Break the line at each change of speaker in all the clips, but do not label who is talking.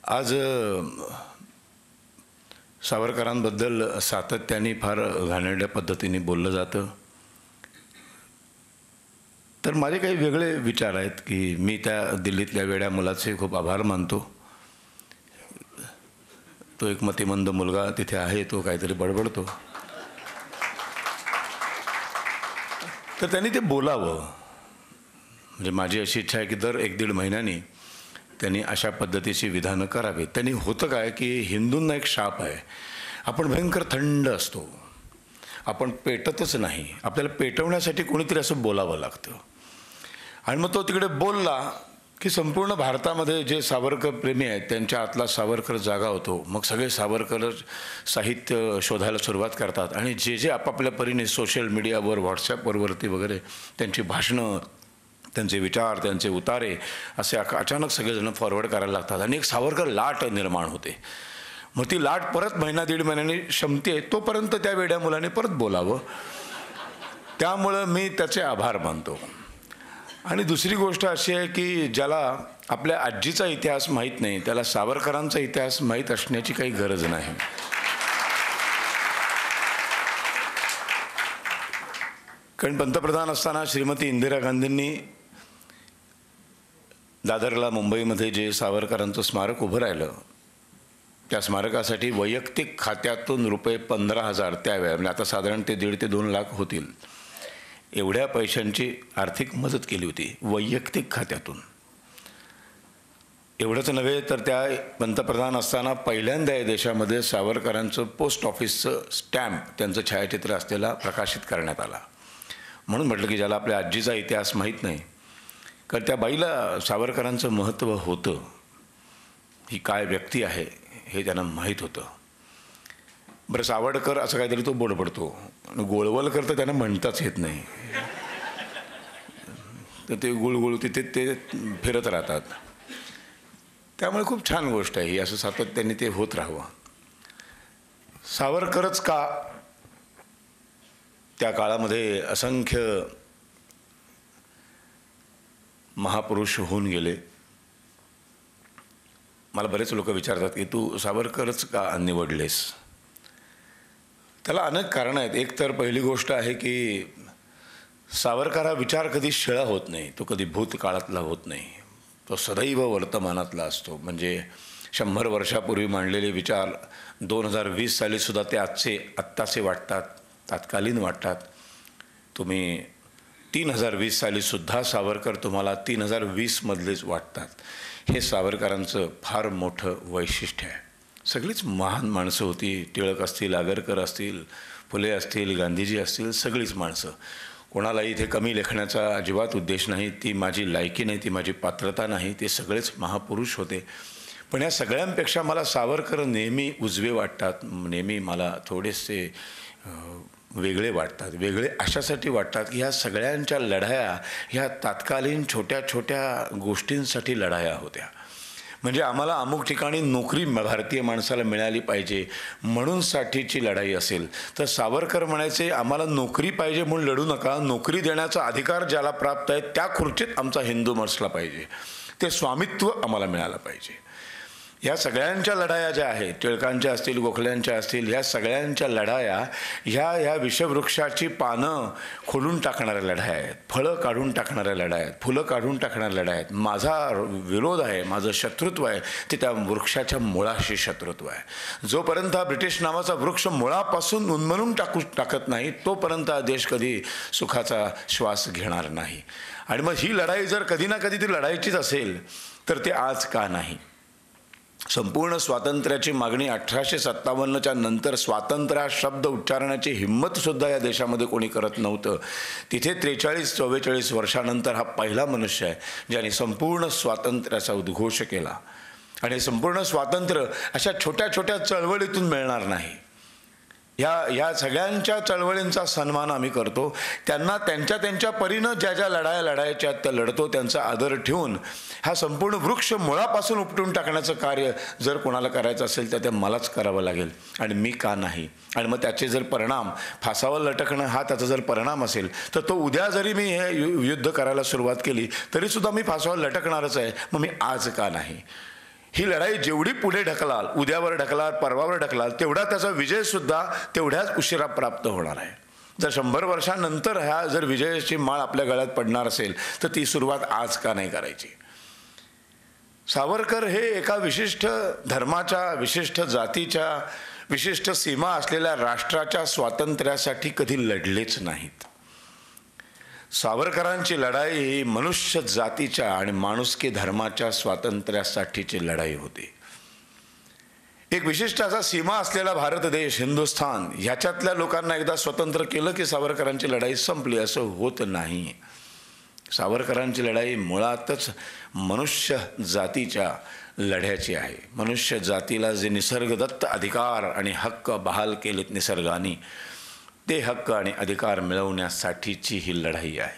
आज सावरकरांबद्दल सातत्याने फार घाणेरड्या पद्धतीने बोललं जातं. तर माझे काही वेगळे विचार आहेत की मी त्या दिल्लीतल्या वेड्या मुलाचे खूप आभार मानतो. तो एक मतिमंद मुलगा तिथे आहे, तो काहीतरी बडबडतो. तर त्यांनी ते बोलावं. म्हणजे माझी अशी इच्छा आहे की दर 1-1.5 महिन्यांनी त्यांनी अशा पद्धतीची विधानं करावीत. त्यांनी होतं काय की हिंदूंना एक शाप आहे, आपण भयंकर थंड असतो, आपण पेटतच नाही. आपल्याला पेटवण्यासाठी कोणीतरी असं बोलावं लागतं. आणि मग तो तिकडे बोलला की संपूर्ण भारतामध्ये जे सावरकर प्रेमी आहेत त्यांच्या आतला सावरकर जागा होतो. मग सगळे सावरकर साहित्य शोधायला सुरुवात करतात आणि जे जे आपापल्या परीने सोशल मीडियावर व्हॉट्सॲपवरती वगैरे त्यांची भाषणं, त्यांचे विचार, त्यांचे उतारे असे अचानक सगळेजण फॉरवर्ड करायला लागतात आणि एक सावरकर लाट निर्माण होते. मग ती लाट परत 1-1.5 महिन्यांनी शमते, तोपर्यंत त्या वेड्या मुलाने परत बोलावं. त्यामुळं मी त्याचे आभार मानतो. आणि दुसरी गोष्ट अशी आहे की ज्याला आपल्या आजीचा इतिहास माहीत नाही त्याला सावरकरांचा इतिहास माहीत असण्याची काही गरज नाही. कारण पंतप्रधान असताना श्रीमती इंदिरा गांधींनी दादरला मुंबईमध्ये जे सावरकरांचं स्मारक उभं राहिलं, त्या स्मारकासाठी वैयक्तिक खात्यातून रुपये 15,000 त्यावेळेला, म्हणजे आता साधारण ते 1.5 ते 2 लाख होतील, एवढ्या पैशांची आर्थिक मदत केली होती वैयक्तिक खात्यातून. एवढंच नव्हे तर त्या पंतप्रधान असताना पहिल्यांदा या देशामध्ये सावरकरांचं पोस्ट ऑफिसचं स्टॅम्प, त्यांचं छायाचित्र असलेला प्रकाशित करण्यात आला. म्हणून म्हटलं की ज्याला आपल्या आजीचा इतिहास माहीत नाही, कारण त्या बाईला सावरकरांचं महत्त्व होतं, ही काय व्यक्ती आहे हे त्यांना माहीत होतं. बरं, सावरकर असं काहीतरी तो बडबडतो आणि गोळवलकर तर त्यांना म्हणताच येत नाही, तर ते गुळगुळ तिथे ते फिरत राहतात. त्यामुळे खूप छान गोष्ट आहे ही, असं सातत्याने ते होत राहावं. सावरकरच का, त्या काळामध्ये असंख्य महापुरुष होऊन गेले. मला बरेच लोक विचारतात की तू सावरकरच का निवडलेस. त्याला अनेक कारणं आहेत. एक तर पहिली गोष्ट आहे की सावरकर हा विचार कधी शिळा होत नाही, तो कधी भूतकाळातला होत नाही, तो सदैव वर्तमानातला असतो. म्हणजे 100 वर्षापूर्वी मांडलेले विचार 2020 सालीसुद्धा ते आत्ताचे वाटतात, तात्कालीन वाटतात. तुम्ही 3020 सालीसुद्धा सावरकर तुम्हाला 3020मधलेच वाटतात. हे सावरकरांचं फार मोठं वैशिष्ट्य आहे. सगळीच महान माणसं होती. टिळक असतील, आगरकर असतील, फुले असतील, गांधीजी असतील, सगळीच माणसं. कोणाला इथे कमी लेखण्याचा अजिबात उद्देश नाही, ती माझी लायकी नाही, ती माझी पात्रता नाही, ते सगळेच महापुरुष होते. पण या सगळ्यांपेक्षा मला सावरकर नेहमी उजवे वाटतात, नेहमी मला थोडेसे वेगळे वाटतात. वेगळे अशासाठी वाटतात की ह्या सगळ्यांच्या लढाया ह्या तात्कालीन छोट्या छोट्या गोष्टींसाठी लढाया होत्या. म्हणजे आम्हाला अमुक ठिकाणी नोकरी भारतीय माणसाला मिळाली पाहिजे म्हणून साठीची लढाई असेल तर सावरकर म्हणायचे आम्हाला नोकरी पाहिजे म्हणून लढू नका, नोकरी देण्याचा अधिकार ज्याला प्राप्त आहे त्या खुर्चीत आमचा हिंदू बसला पाहिजे, ते स्वामित्व आम्हाला मिळालं पाहिजे. ह्या सगळ्यांच्या लढाया ज्या आहेत, टिळकांच्या असतील, गोखल्यांच्या असतील, ह्या सगळ्यांच्या लढाया ह्या विषवृक्षाची पानं खोलून टाकणाऱ्या लढाया आहेत, फळं काढून टाकणाऱ्या लढाया आहेत, फुलं काढून टाकणाऱ्या लढाया आहेत. माझा विरोध आहे, माझं शत्रुत्व आहे ते त्या वृक्षाच्या मुळाशी शत्रुत्व आहे. जोपर्यंत हा ब्रिटिश नावाचा वृक्ष मुळापासून उन्मळून टाकत नाही तोपर्यंत हा देश कधी सुखाचा श्वास घेणार नाही. आणि मग ही लढाई जर कधी ना कधी ती लढायचीच असेल तर ते आज का नाही. संपूर्ण स्वातंत्र्याची मागणी 1857च्या नंतर स्वातंत्र्य हा शब्द उच्चारण्याची हिंमतसुद्धा या देशामध्ये कोणी करत नव्हतं. तिथे 43-44 वर्षानंतर हा पहिला मनुष्य आहे ज्याने संपूर्ण स्वातंत्र्याचा उद्घोष केला. आणि संपूर्ण स्वातंत्र्य अशा छोट्या छोट्या चळवळीतून मिळणार नाही. ह्या सगळ्यांच्या चळवळींचा सन्मान आम्ही करतो. त्यांना त्यांच्या त्यांच्या परीनं ज्या ज्या लढाया लढायच्या त्या लढतो, त्यांचा आदर ठेवून हा संपूर्ण वृक्ष मुळापासून उपटून टाकण्याचं कार्य जर कोणाला करायचं असेल तर ते मलाच करावं लागेल आणि मी का नाही. आणि मग त्याचे जर परिणाम फासावर लटकणं हा त्याचा जर परिणाम असेल तर तो उद्या जरी मी हे युद्ध करायला सुरुवात केली तरीसुद्धा मी फासावर लटकणारच आहे. मग मी आज का नाही. ही लढाई जेवढी पुढे ढकलाल, उद्यावर ढकलाल, परवावर ढकलाल, तेवढा त्याचा विजयसुद्धा तेवढ्याच उशिरा प्राप्त होणार आहे. जर 100 वर्षांनंतर ह्या जर विजयाची माळ आपल्या गळ्यात पडणार असेल तर ती सुरुवात आज का नाही करायची. सावरकर हे एका विशिष्ट धर्माच्या, विशिष्ट जातीच्या, विशिष्ट सीमा असलेल्या राष्ट्राच्या स्वातंत्र्यासाठी कधी लढलेच नाहीत. सावरकरांची लढाई ही मनुष्य जातीच्या आणि माणुसकी धर्माच्या स्वातंत्र्यासाठीची लढाई होती. एक विशिष्ट असा सीमा असलेला भारत देश, हिंदुस्थान, ह्याच्यातल्या लोकांना एकदा स्वतंत्र केलं की सावरकरांची लढाई संपली असं होत नाही. सावरकरांची लढाई मुळातच मनुष्य जातीच्या लढ्याची आहे. मनुष्य जातीला जे निसर्गदत्त अधिकार आणि हक्क बहाल केलेत निसर्गाने, ते हक्क आणि अधिकार मिळवण्यासाठीची ही लढाई आहे.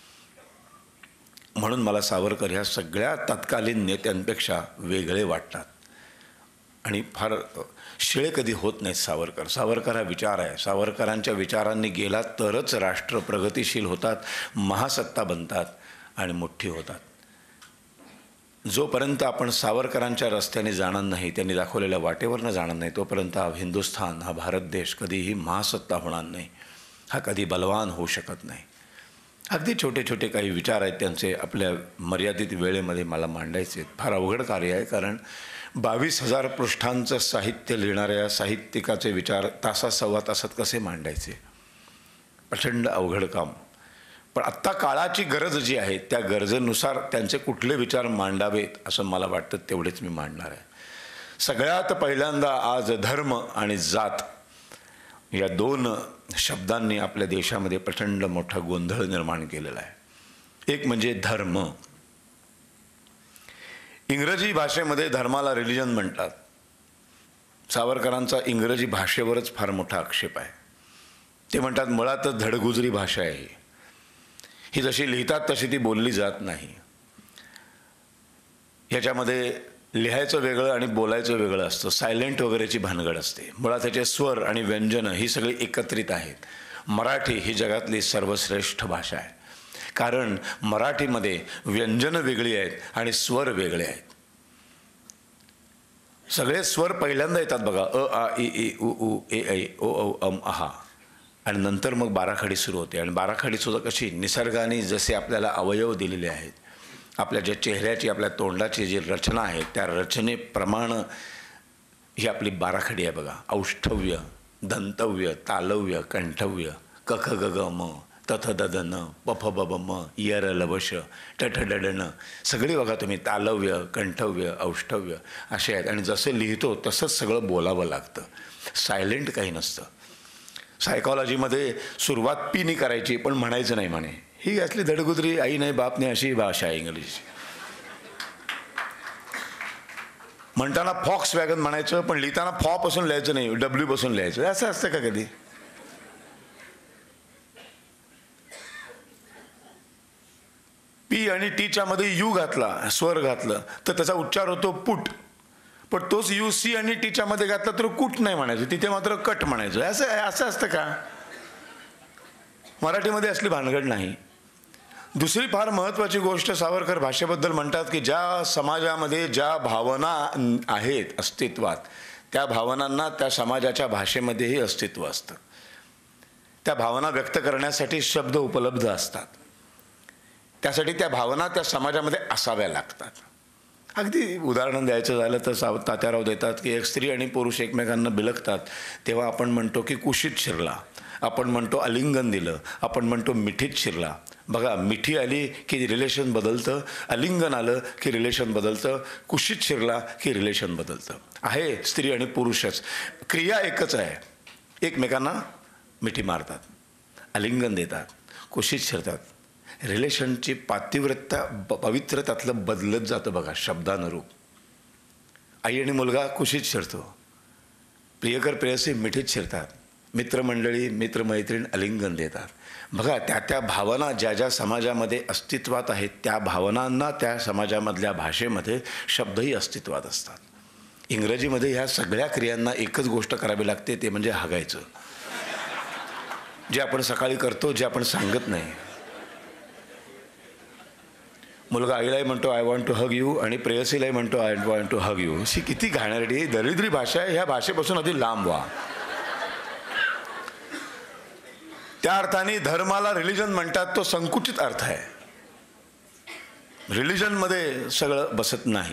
म्हणून मला सावरकर ह्या सगळ्या तत्कालीन नेत्यांपेक्षा वेगळे वाटतात आणि फार शिळे कधी होत नाहीत सावरकर. सावरकर हा विचार आहे. सावरकरांच्या विचारांनी गेला तरच राष्ट्र प्रगतिशील होतात, महासत्ता बनतात आणि मोठी होतात. जोपर्यंत आपण सावरकरांच्या रस्त्याने जाणार नाही, त्यांनी दाखवलेल्या वाटेवरनं जाणार नाही, तोपर्यंत हा हिंदुस्थान, हा भारत देश कधीही महासत्ता होणार नाही, हा कधी बलवान होऊ शकत नाही. अगदी छोटे छोटे काही विचार आहेत त्यांचे, आपल्या मर्यादित वेळेमध्ये मला मांडायचे. फार अवघड कार्य आहे, कारण 22,000 पृष्ठांचं साहित्य लिहिणाऱ्या साहित्यिकाचे विचार सव्वा तासात कसे मांडायचे, प्रचंड अवघड काम. पण आत्ता काळाची गरज जी आहे त्या गरजेनुसार त्यांचे कुठले विचार मांडावेत असं मला वाटतं, तेवढेच मी मांडणार आहे. सगळ्यात पहिल्यांदा आज धर्म आणि जात या 2 शब्दांनी आपल्या देशामध्ये प्रचंड मोठा गोंधळ निर्माण केलेला आहे. एक म्हणजे धर्म. इंग्रजी भाषेमध्ये धर्माला रिलिजन म्हणतात. सावरकरांचा इंग्रजी भाषेवरच फार मोठा आक्षेप आहे. ते म्हणतात मुळातच धडगुजरी भाषा आहे ही, जशी लिहितात तशी ती बोलली जात नाही. ह्याच्यामध्ये लिहायचं वेगळं आणि बोलायचं वेगळं असतं. सायलेंट वगैरेची भानगड असते. मुळात त्याचे स्वर आणि व्यंजनं ही सगळी एकत्रित आहेत. मराठी ही जगातली सर्वश्रेष्ठ भाषा आहे, कारण मराठीमध्ये व्यंजनं वेगळी आहेत आणि स्वर वेगळे आहेत. सगळे स्वर पहिल्यांदा येतात बघा, अ आ इ ई उ ऊ ए ऐ ओ औ अम आहा, आणि नंतर मग बाराखडी सुरू होते. आणि बाराखडी सुद्धा कशी, निसर्गाने जसे आपल्याला अवयव दिलेले आहेत, आपल्या ज्या चेहऱ्याची, आपल्या तोंडाची जी रचना आहे त्या रचनेप्रमाणे ही आपली बाराखडी आहे बघा. औष्ठव्य, दंतव्य, तालव्य, कंठव्य, कख ग ग म, तथ द द न, पफ ब ब म, यर लवश, टठ ड ड न, सगळी बघा तुम्ही, तालव्य, कंठव्य, औष्ठव्य असे आहेत. आणि जसं लिहितो तसंच सगळं बोलावं लागतं. सायलेंट काही नसतं. सायकॉलॉजीमध्ये सुरुवात पीनी करायची पण म्हणायचं नाही म्हणे. ही असली धडगुदरी आई नाही बाप नाही अशी भाषा आहे इंग्लिशची. म्हणताना फॉक्स वॅगन म्हणायचं पण लिहिताना फॉ पासून लिहायचं नाही, डब्ल्यू पासून लिहायचं. असं असतं का कधी? पी आणि टीच्या मध्ये यू घातला, स्वर घातलं तर त्याचा उच्चार होतो पुट. पण तोच यू सी आणि टीच्या मध्ये घातला तर कुट नाही म्हणायचं, तिथे मात्र कट म्हणायचं. असं असतं का? मराठीमध्ये असली भानगड नाही. दुसरी फार महत्त्वाची गोष्ट सावरकर भाषेबद्दल म्हणतात की ज्या समाजामध्ये ज्या भावना आहेत अस्तित्वात, त्या भावनांना त्या समाजाच्या भाषेमध्येही अस्तित्व असतं. त्या भावना व्यक्त करण्यासाठी शब्द उपलब्ध असतात. त्यासाठी त्या भावना त्या समाजामध्ये असाव्या लागतात. अगदी उदाहरण द्यायचं झालं तर तात्याराव देतात की एक स्त्री आणि पुरुष एकमेकांना बिलगतात तेव्हा आपण म्हणतो की कुशीत शिरला, आपण म्हणतो आलिंगन दिलं, आपण म्हणतो मिठीत शिरला. बघा, मिठी आली की रिलेशन बदलतं, आलिंगन आलं की रिलेशन बदलतं, कुशीत शिरला की रिलेशन बदलतं. आहे स्त्री आणि पुरुषच, क्रिया एकच आहे. एकमेकांना मिठी मारतात, आलिंगन देतात, कुशीत शिरतात. रिलेशनची पातिव्रता, पवित्र त्यातलं बदलत जातं बघा शब्दानुरूप. आई आणि मुलगा कुशीत शिरतो, प्रियकर प्रेयसी मिठीत शिरतात, मित्रमंडळी मित्रमैत्रीण आलिंगन देतात. बघा, त्या भावना ज्या ज्या समाजामध्ये अस्तित्वात आहेत त्या भावनांना त्या समाजामधल्या भाषेमध्ये शब्दही अस्तित्वात असतात. इंग्रजीमध्ये ह्या सगळ्या क्रियांना एकच गोष्ट करावी लागते, ते म्हणजे हागायचं. जे आपण सकाळी करतो, जे आपण सांगत नाही. मुलगा आईलाही म्हणतो I want to hug you आणि प्रेयसीलाही म्हणतो I want to hug you. अशी किती घाणेरडी दरिद्री भाषा आहे. ह्या भाषेपासून आधी लांब व्हा. त्या अर्थाने धर्माला रिलिजन म्हणतात तो संकुचित अर्थ आहे. रिलिजनमध्ये सगळं बसत नाही.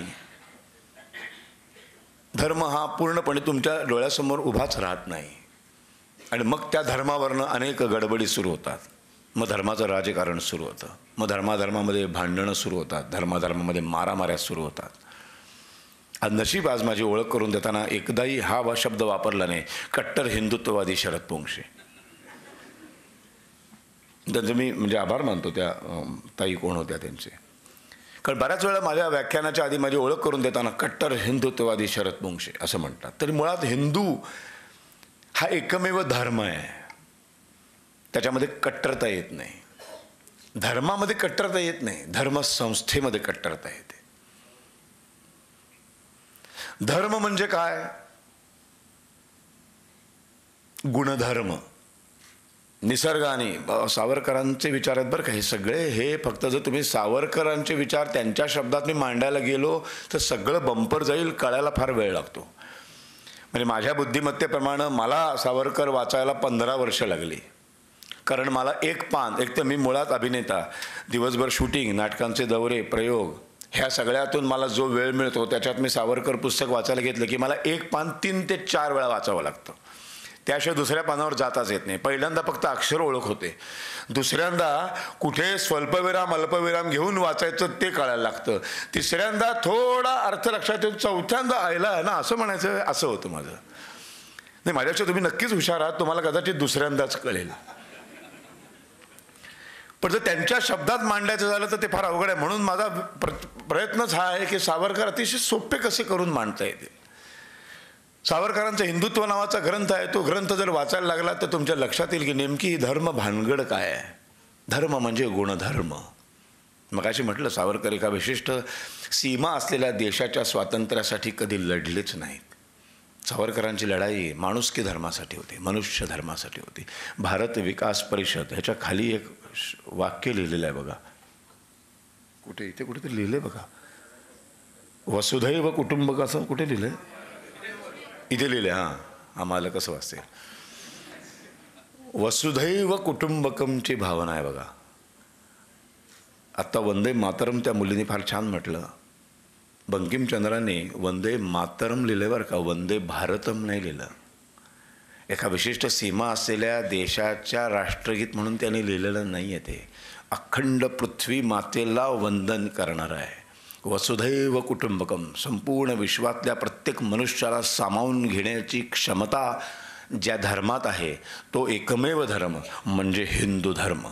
धर्म हा पूर्णपणे तुमच्या डोळ्यासमोर उभाच राहत नाही आणि मग त्या धर्मावरनं अनेक गडबडी सुरू होतात. मग धर्माचं राजकारण सुरू होतं. मग धर्माधर्मामध्ये भांडणं सुरू होतात. धर्माधर्मामध्ये मारामाऱ्या सुरू होतात. आज नशीब आज माझी ओळख करून देताना एकदाही हा शब्द वापरला नाही, कट्टर हिंदुत्ववादी शरद पोंक्षे. त्यांचं मी म्हणजे आभार मानतो त्या ताई कोण होत्या त्यांचे. कारण बऱ्याच वेळा माझ्या व्याख्यानाच्या आधी माझी ओळख करून देताना कट्टर हिंदुत्ववादी शरद पोंक्षे असं म्हणतात. तरी मुळात हिंदू हा एकमेव धर्म आहे. त्याच्यामध्ये कट्टरता येत नाही. धर्मामध्ये कट्टरता येत नाही. धर्मसंस्थेमध्ये कट्टरता येते. धर्म म्हणजे काय? गुणधर्म. निसर्गाने सावरकरांचे विचार आहेत बरं का हे सगळे. हे फक्त जर तुम्ही सावरकरांचे विचार त्यांच्या शब्दात मी मांडायला गेलो तर सगळं बंपर जाईल. कळायला फार वेळ लागतो. म्हणजे माझ्या बुद्धिमत्तेप्रमाणे मला सावरकर वाचायला 15 वर्ष लागली. कारण मला एक तर मी मुळात अभिनेता, दिवसभर शूटिंग, नाटकांचे दौरे, प्रयोग, ह्या सगळ्यातून मला जो वेळ मिळतो त्याच्यात मी सावरकर पुस्तक वाचायला घेतलं की मला एक पान 3 ते 4 वेळा वाचावं लागतं. त्याशिवाय दुसऱ्या पानावर जाताच येत नाही. पहिल्यांदा फक्त अक्षर ओळख होते. दुसऱ्यांदा कुठे स्वल्पविराम अल्पविराम घेऊन वाचायचं ते कळायला लागतं. तिसऱ्यांदा थोडा अर्थ लक्षात येऊन चौथ्यांदा आयला ना असं म्हणायचं. असं होतं माझं. नाही, माझ्यापेक्षा तुम्ही नक्कीच हुशार आहात. तुम्हाला कदाचित दुसऱ्यांदाच कळेल. पण जर त्यांच्या शब्दात मांडायचं झालं तर ते फार अवघड आहे. म्हणून माझा प्रयत्नच हा आहे की सावरकर अतिशय सोपे कसे करून मांडता येतील. सावरकरांचा हिंदुत्व नावाचा ग्रंथ आहे. तो ग्रंथ जर वाचायला लागला तर तुमच्या लक्षात येईल की नेमकी ही धर्म भानगड काय आहे. धर्म म्हणजे गुणधर्म. मग अशी म्हटलं सावरकर एका विशिष्ट सीमा असलेल्या देशाच्या स्वातंत्र्यासाठी कधी लढलेच नाहीत. सावरकरांची लढाई माणुसकी धर्मासाठी होती, मनुष्य धर्मासाठी होती. भारत विकास परिषद ह्याच्या खाली एक वाक्य लिहिलेलं आहे बघा. कुठे इथे कुठेतरी लिहिलंय बघा. वसुधैव कुटुंबक असं कुठे लिहिलंय? इथे लिहिलंय. हां, आम्हाला कसं वाचते. वसुधैव कुटुंबकमची भावना आहे बघा. आत्ता वंदे मातरम त्या मुलीने फार छान म्हटलं. बंकिमचंद्रांनी वंदे मातरम लिहिलं बरं का, वंदे भारतम नाही लिहिलं. एका विशिष्ट सीमा असलेल्या देशाच्या राष्ट्रगीत म्हणून त्यांनी लिहिलेलं नाही आहे ते. अखंड पृथ्वी मातेला वंदन करणार आहे. वसुधैव कुटुंबकम. संपूर्ण विश्वातल्या प्रत्येक मनुष्याला सामावून घेण्याची क्षमता ज्या धर्मात आहे तो एकमेव धर्म म्हणजे हिंदू धर्म.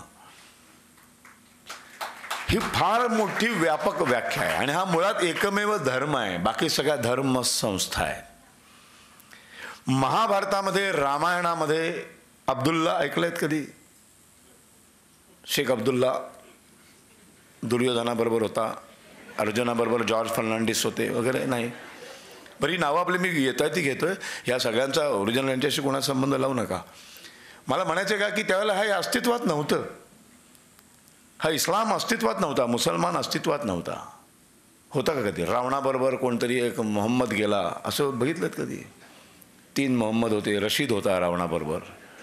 ही फार मोठी व्यापक व्याख्या आहे आणि हा मुळात एकमेव धर्म आहे. बाकी सगळ्या धर्म संस्था आहेत. महाभारतामध्ये, रामायणामध्ये अब्दुल्ला ऐकलंयत कधी? शेख अब्दुल्ला दुर्योधनाबरोबर होता, अर्जुनाबरोबर जॉर्ज फर्नांडिस होते वगैरे. नाही, बरी नावं आपली मी येतोय ती घेतोय. ह्या सगळ्यांचा ओरिजिनल यांच्याशी कोणाचा संबंध लावू नका. मला म्हणायचं का की त्यावेळेला हे अस्तित्वात नव्हतं. हा इस्लाम अस्तित्वात नव्हता, मुसलमान अस्तित्वात नव्हता. होता का कधी? रावणाबरोबर कोणतरी एक मोहम्मद गेला असं बघितलं कधी? 3 मोहम्मद होते. रशीद होता रावणाबरोबर.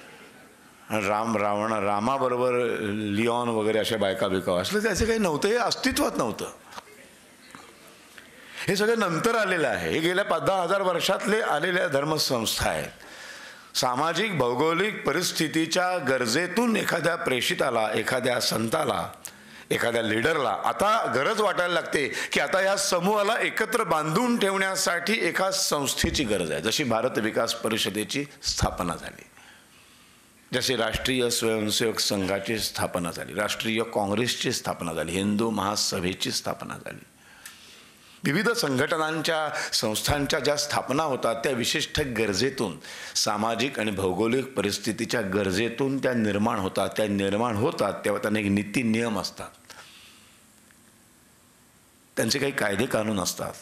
रामाबरोबर लिओन वगैरे अशा बायका बिका असलं त्याचं काही नव्हतं. हे अस्तित्वात नव्हतं. हे सगळं नंतर आलेलं आहे. हे गेल्या 10,000 वर्षातले आलेल्या धर्मसंस्था आहेत. सामाजिक भौगोलिक परिस्थितीच्या गरजेतून एखाद्या प्रेषिताला, एखाद्या संताला, एखाद्या लीडरला आता गरज वाटायला लागते की आता या समूहाला एकत्र बांधून ठेवण्यासाठी एका संस्थेची गरज आहे. जशी भारत विकास परिषदेची स्थापना झाली, जशी राष्ट्रीय स्वयंसेवक संघाची स्थापना झाली, राष्ट्रीय काँग्रेसची स्थापना झाली, हिंदू महासभेची स्थापना झाली. विविध संघटनांच्या, संस्थांच्या ज्या स्थापना होतात त्या विशिष्ट गरजेतून, सामाजिक आणि भौगोलिक परिस्थितीच्या गरजेतून त्या निर्माण होतात. त्या निर्माण होतात तेव्हा त्यांना एक नीती नियम असतात, त्यांचे काही कायदे कानून असतात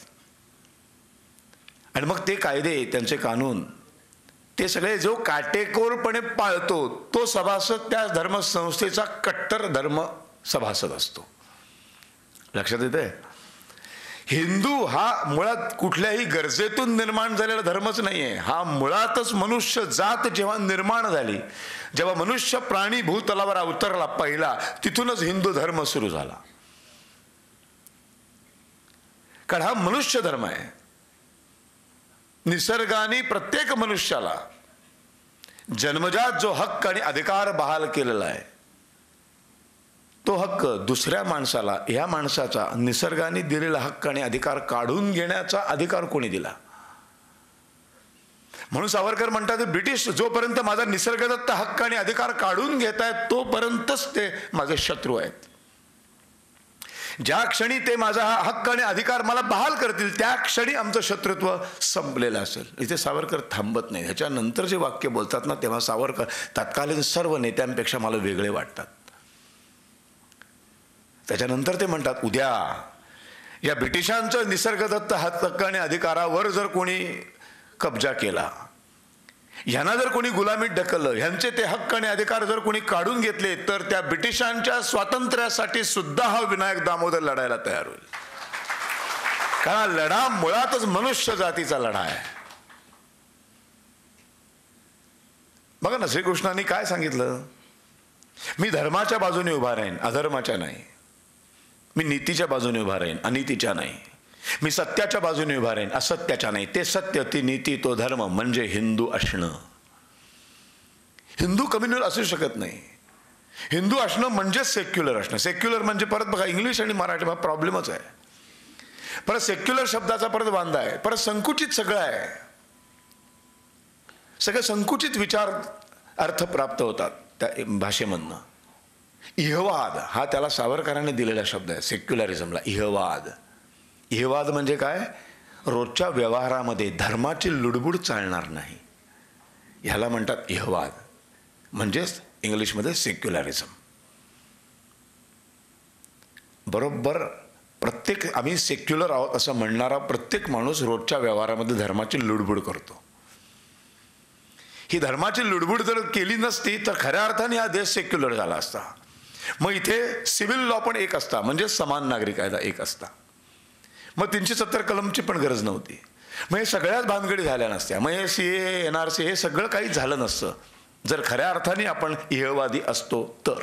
आणि मग ते कायदे, त्यांचे कानून, ते सगळे जो काटेकोरपणे पाळतो तो सभासद त्या धर्मसंस्थेचा कट्टर धर्म सभासद असतो. लक्षात येतंय? हिंदू हा मुळात कुठल्याही गरजेतून निर्माण झालेला धर्मच नाहीये. हा मुळातच मनुष्य जात जेव्हा निर्माण झाली, जेव्हा मनुष्य प्राणी भूतलावर अवतरला पहिला, तिथूनच हिंदू धर्म सुरू झाला. कारण हा मनुष्य धर्म आहे. निसर्गाने प्रत्येक मनुष्याला जन्मजात जो हक्क आणि अधिकार बहाल केलेला आहे, तो हक्क दुसऱ्या माणसाला, ह्या माणसाचा निसर्गाने दिलेला हक्क आणि अधिकार काढून घेण्याचा अधिकार कोणी दिला? म्हणून सावरकर म्हणतात, ब्रिटिश जोपर्यंत माझा निसर्गदत्त हक्क आणि अधिकार काढून घेत आहेत तोपर्यंतच ते माझे शत्रू आहेत. ज्या क्षणी ते माझा हक्क आणि अधिकार मला बहाल करतील, त्या क्षणी आमचं शत्रुत्व संपलेलं असेल. इथे सावरकर थांबत नाही. ह्याच्यानंतर जे वाक्य बोलतात ना, तेव्हा सावरकर तत्कालीन सर्व नेत्यांपेक्षा मला वेगळे वाटतात. त्याच्यानंतर ते म्हणतात, उद्या या ब्रिटिशांचं निसर्गदत्त हक्क आणि अधिकारावर जर कोणी कब्जा केला, ह्यांना जर कोणी गुलामीत ढकललं, ह्यांचे ते हक्क आणि अधिकार जर कोणी काढून घेतले, तर त्या ब्रिटिशांच्या स्वातंत्र्यासाठी सुद्धा हा विनायक दामोदर लढायला तयार होईल. कारण लढा मुळातच मनुष्य जातीचा लढा आहे. बघा ना, श्रीकृष्णांनी काय सांगितलं? मी धर्माच्या बाजूने उभा राहीन, अधर्माच्या नाही. मी नीतीच्या बाजूने उभा राहीन, अनीतीच्या नाही. मी सत्याच्या बाजूने उभा राहीन, असत्याच्या नाही. ते सत्य, ती नीती, तो धर्म म्हणजे हिंदू असणं. हिंदू कम्युनल असू शकत नाही. हिंदू असणं म्हणजे सेक्युलर असणं. सेक्युलर म्हणजे परत बघा, इंग्लिश आणि मराठी हा प्रॉब्लेमच आहे. परत सेक्युलर शब्दाचा परत बांधा आहे, परत संकुचित सगळं आहे. सगळे संकुचित विचार अर्थ प्राप्त होतात त्या भाषेमधनं. इहवाद हा त्याला सावरकरांनी दिलेला शब्द आहे. सेक्युलरिझमला इहवाद. इहवाद म्हणजे काय? रोजच्या व्यवहारामध्ये धर्माची लुडबुड चालणार नाही, ह्याला म्हणतात इहवाद. म्हणजेच इंग्लिशमध्ये सेक्युलरिझम. बरोबर प्रत्येक आम्ही सेक्युलर आहोत असं म्हणणारा प्रत्येक माणूस रोजच्या व्यवहारामध्ये धर्माची लुडबुड करतो. ही धर्माची लुडबुड जर केली नसती तर खऱ्या अर्थाने हा देश सेक्युलर झाला असता. मग इथे सिव्हिल लॉ पण एक असता, म्हणजे समान नागरिक कायदा एक असता. मग 370 कलमची पण गरज नव्हती. मग हे सगळ्याच भानगडी झाल्या नसत्या. मग हे CAA, NRC हे सगळं काही झालं नसतं जर खऱ्या अर्थाने आपण इहवादी असतो तर.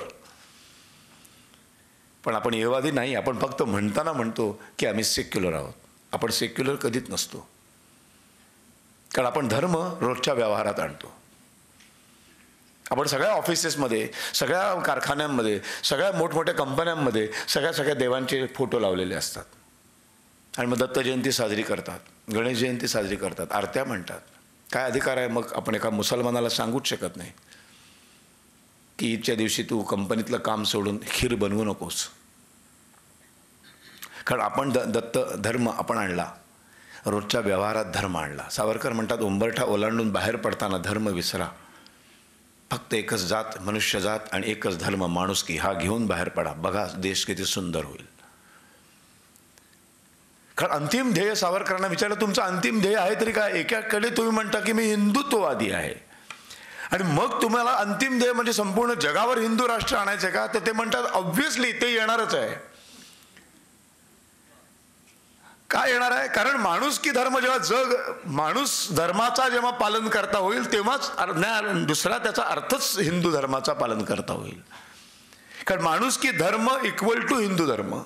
पण आपण इहवादी नाही. आपण फक्त म्हणताना म्हणतो की आम्ही सेक्युलर आहोत. आपण सेक्युलर कधीच नसतो. कारण आपण धर्म रोजच्या व्यवहारात आणतो. आपण सगळ्या ऑफिसेसमध्ये, सगळ्या कारखान्यांमध्ये, सगळ्या मोठमोठ्या कंपन्यांमध्ये सगळ्या देवांचे फोटो लावलेले असतात. आणि मग दत्त जयंती साजरी करतात, गणेश जयंती साजरी करतात, आरत्या म्हणतात. काय अधिकार आहे मग? आपण एका मुसलमानाला सांगूच शकत नाही की ईदच्या दिवशी तू कंपनीतलं काम सोडून खीर बनवू नकोस. कारण आपण दत्त धर्म आपण आणला, रोजच्या व्यवहारात धर्म आणला. सावरकर म्हणतात, उंबरठा ओलांडून बाहेर पडताना धर्म विसरा. फक्त एकच जात, मनुष्य जात, आणि एकच धर्म, माणुसकी, हा घेऊन बाहेर पडा. बघा देश किती सुंदर होईल. कारण अंतिम ध्येय सावरकरांना विचारलं, तुमचं अंतिम ध्येय आहे तरी काय? एकाकडे तुम्ही म्हणता की मी हिंदुत्ववादी आहे, आणि मग तुम्हाला अंतिम ध्येय म्हणजे संपूर्ण जगावर हिंदू राष्ट्र आणायचं का? तर ते म्हणतात ऑब्व्हियसली ते येणारच आहे. काय येणार आहे? कारण माणुसकी धर्म जेव्हा माणूस धर्माचा जेव्हा पालन करता होईल तेव्हाच दुसरा त्याचा अर्थच हिंदू धर्माचा पालन करता होईल. कारण माणुसकी धर्म इक्वल टू हिंदू धर्म.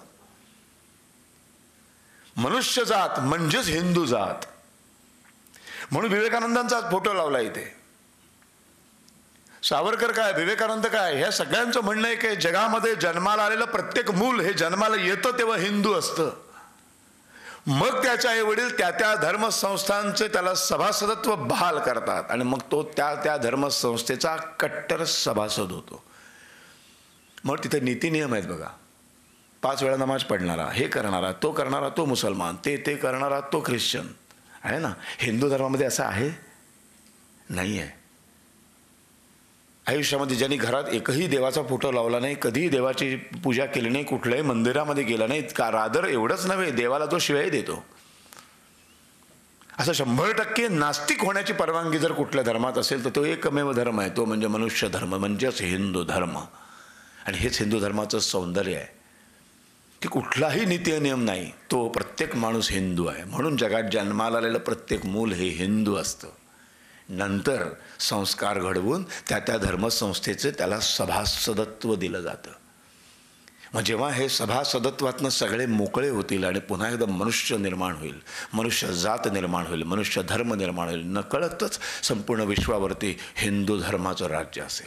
मनुष्य जात म्हणजेच हिंदू जात. म्हणून विवेकानंदांचा फोटो लावला इथे. सावरकर काय, विवेकानंद काय, ह्या सगळ्यांचं म्हणणं आहे की जगामध्ये जन्माला आलेलं प्रत्येक मूल हे जन्माला येतं तेव्हा हिंदू असतं. मग त्याचे आई वडील त्या धर्मसंस्थांचे त्याला सभासदत्व बहाल करतात, आणि मग तो त्या धर्मसंस्थेचा कट्टर सभासद होतो. मग तिथे नीती नियम आहेत बघा. 5 वेळा नमाज पडणारा, हे करणारा, तो मुसलमान, ते करणारा तो ख्रिश्चन आहे ना. हिंदू धर्मामध्ये असं आहे? नाही आहे. आयुष्यामध्ये ज्यांनी घरात एकही देवाचा फोटो लावला नाही, कधीही देवाची पूजा केली नाही, कुठल्याही मंदिरामध्ये गेला नाही, का रादर एवढंच नव्हे, देवाला तो शिवाय देतो. असं 100% नास्तिक होण्याची परवानगी जर कुठल्या धर्मात असेल तर तो एकमेव धर्म आहे, तो म्हणजे मनुष्य धर्म, म्हणजेच हिंदू धर्म. आणि हेच हिंदू धर्माचं सौंदर्य आहे की कुठलाही नीती नियम नाही, तो प्रत्येक माणूस हिंदू आहे. म्हणून जगात जन्माला आलेलं प्रत्येक मूल हे हिंदू असतं. नंतर संस्कार घडवून त्या धर्मसंस्थेचं त्याला सभासदत्व दिलं जातं. मग जेव्हा हे सभासदत्वातनं सगळे मोकळे होतील आणि पुन्हा एकदा मनुष्य निर्माण होईल, मनुष्य जात निर्माण होईल, मनुष्य धर्म निर्माण होईल, नकळतच संपूर्ण विश्वावरती हिंदू धर्माचं राज्य असेल.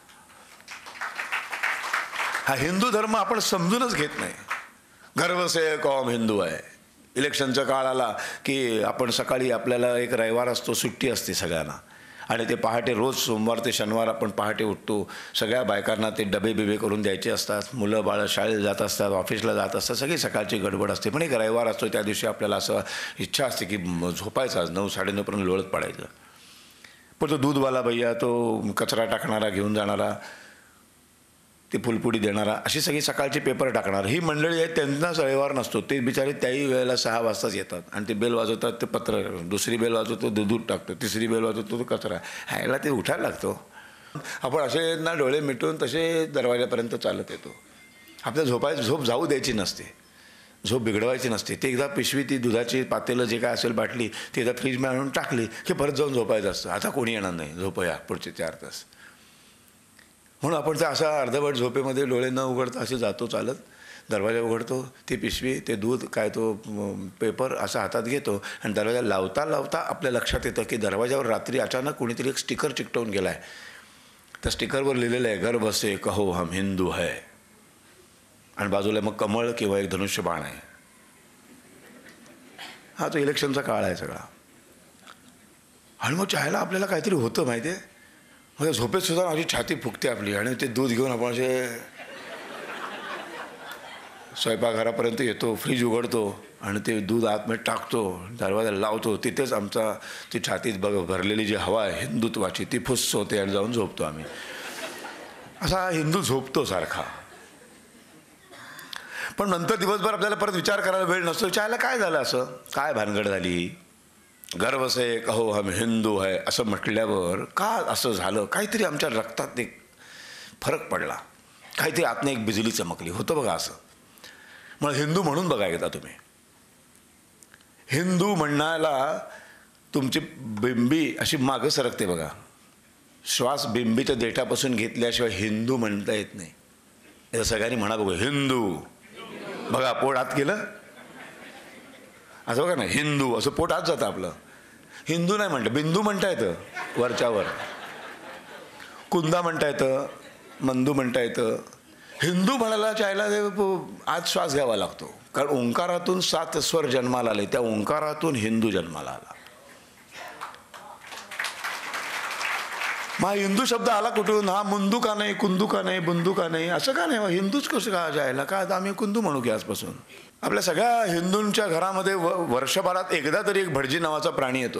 हा हिंदू धर्म आपण समजूनच घेत नाही. गर्व से कौम हिंदू आहे. इलेक्शनचा काळ आला की आपण सकाळी, आपल्याला एक रविवार असतो, सुट्टी असते सगळ्यांना, आणि ते पहाटे रोज सोमवार ते शनिवार आपण पहाटे उठतो. सगळ्या बायकांना ते डबे बिबे करून द्यायचे असतात, मुलं बाळं शाळेत जात असतात, ऑफिसला जात असतात, सगळी सकाळची गडबड असते. पण एक रविवार असतो, त्या दिवशी आपल्याला असं इच्छा असते की झोपायचं, आज 9-9:30पर्यंत लोळत पडायचं. पण तो दूधवाला भैया, तो कचरा टाकणारा, घेऊन जाणारा, ते फुलपुडी देणारा, अशी सगळी सकाळची पेपर टाकणार ही मंडळी आहेत. त्यांनाच रविवार नसतो. ते बिचारे त्याही वेळेला 6 वाजताच येतात आणि ते बेल वाजवतात, ते पत्र, दुसरी बेल वाजवतो तो दूध टाकतो, तिसरी बेल वाजवतो तो कचरा. ह्याला ते उठायला लागतो. आपण असे ना डोळे मिटून तसे दरवाजापर्यंत चालत येतो. आपल्या झोप जाऊ द्यायची नसते, झोप बिघडवायची नसते. ते एकदा पिशवी, ती दुधाची पातेलं जे काय असेल बाटली, ती एकदा फ्रीजमध्ये आणून टाकली की परत जाऊन झोपायचं असतं. आता कोणी येणार नाही, झोपूया पुढचे 4 तास. म्हणून आपण त्या अशा अर्धवट झोपेमध्ये डोळे न उघडता असे जातो चालत, दरवाजा उघडतो, ती पिशवी, ते दूध, काय तो पेपर असा हातात घेतो आणि दरवाजा लावता लावता आपल्या लक्षात येतं की दरवाजावर रात्री अचानक कोणीतरी एक स्टिकर चिकटवून गेला आहे. त्या स्टिकरवर लिहिलेलं आहे, गर्व से कहो हम हिंदू है, आणि बाजूला मग कमळ किंवा एक धनुष्यबाण आहे. हा तो इलेक्शनचा काळ आहे सगळा. आणि मग चायला आपल्याला काहीतरी होतं माहिती आहे. म्हणजे झोपेत सुद्धा माझी छाती फुगते आपली, आणि ते दूध घेऊन आपण असे स्वयंपाकघरापर्यंत येतो, फ्रीज उघडतो आणि ते दूध आतमध्ये टाकतो, दरवाजा लावतो. तिथेच आमचा ती छातीत भरलेली जी हवा आहे हिंदुत्वाची, ती फुस्स होते आणि जाऊन झोपतो आम्ही. असा हिंदू झोपतो सारखा. पण नंतर दिवसभर आपल्याला परत विचार करायला वेळ नसतो, चायला काय झालं, असं काय भानगड झाली. गर्व से कहो हम हिंदू है असं म्हटल्यावर का असं झालं, काहीतरी आमच्या रक्तात एक फरक पडला, काहीतरी आतनं एक बिजली चमकली. होतं बघा असं. मग हिंदू म्हणून बघा एकदा तुम्ही, हिंदू म्हणायला तुमची बिंबी अशी मागं सरकते बघा. श्वास बिंबीच्या देठापासून घेतल्याशिवाय हिंदू म्हणता येत नाही. हे सगळ्यांनी म्हणा बघू, हिंदू. बघा पोट आत गेलं असं बघा ना, हिंदू असं पोट आत जातं आपलं. हिंदू नाही म्हणतं, बिंदू म्हणता येतं वरच्यावर, कुंदा म्हणता येतं, मंदू म्हणता येतं. हिंदू म्हणायला चायला आज श्वास घ्यावा लागतो, कारण ओंकारातून 7 स्वर जन्माला आले, त्या ओंकारातून हिंदू जन्माला आला. मग हिंदू शब्द आला कुठून? हा मुंदू का नाही, कुंदू का नाही, बुंदू का नाही, असं का नाही, हिंदूच कसं का जायला, का आता आम्ही कुंदू म्हणू की आजपासून. आपल्या सगळ्या हिंदूंच्या घरामध्ये वर्षभरात एकदा तरी एक भटजी नावाचा प्राणी येतो,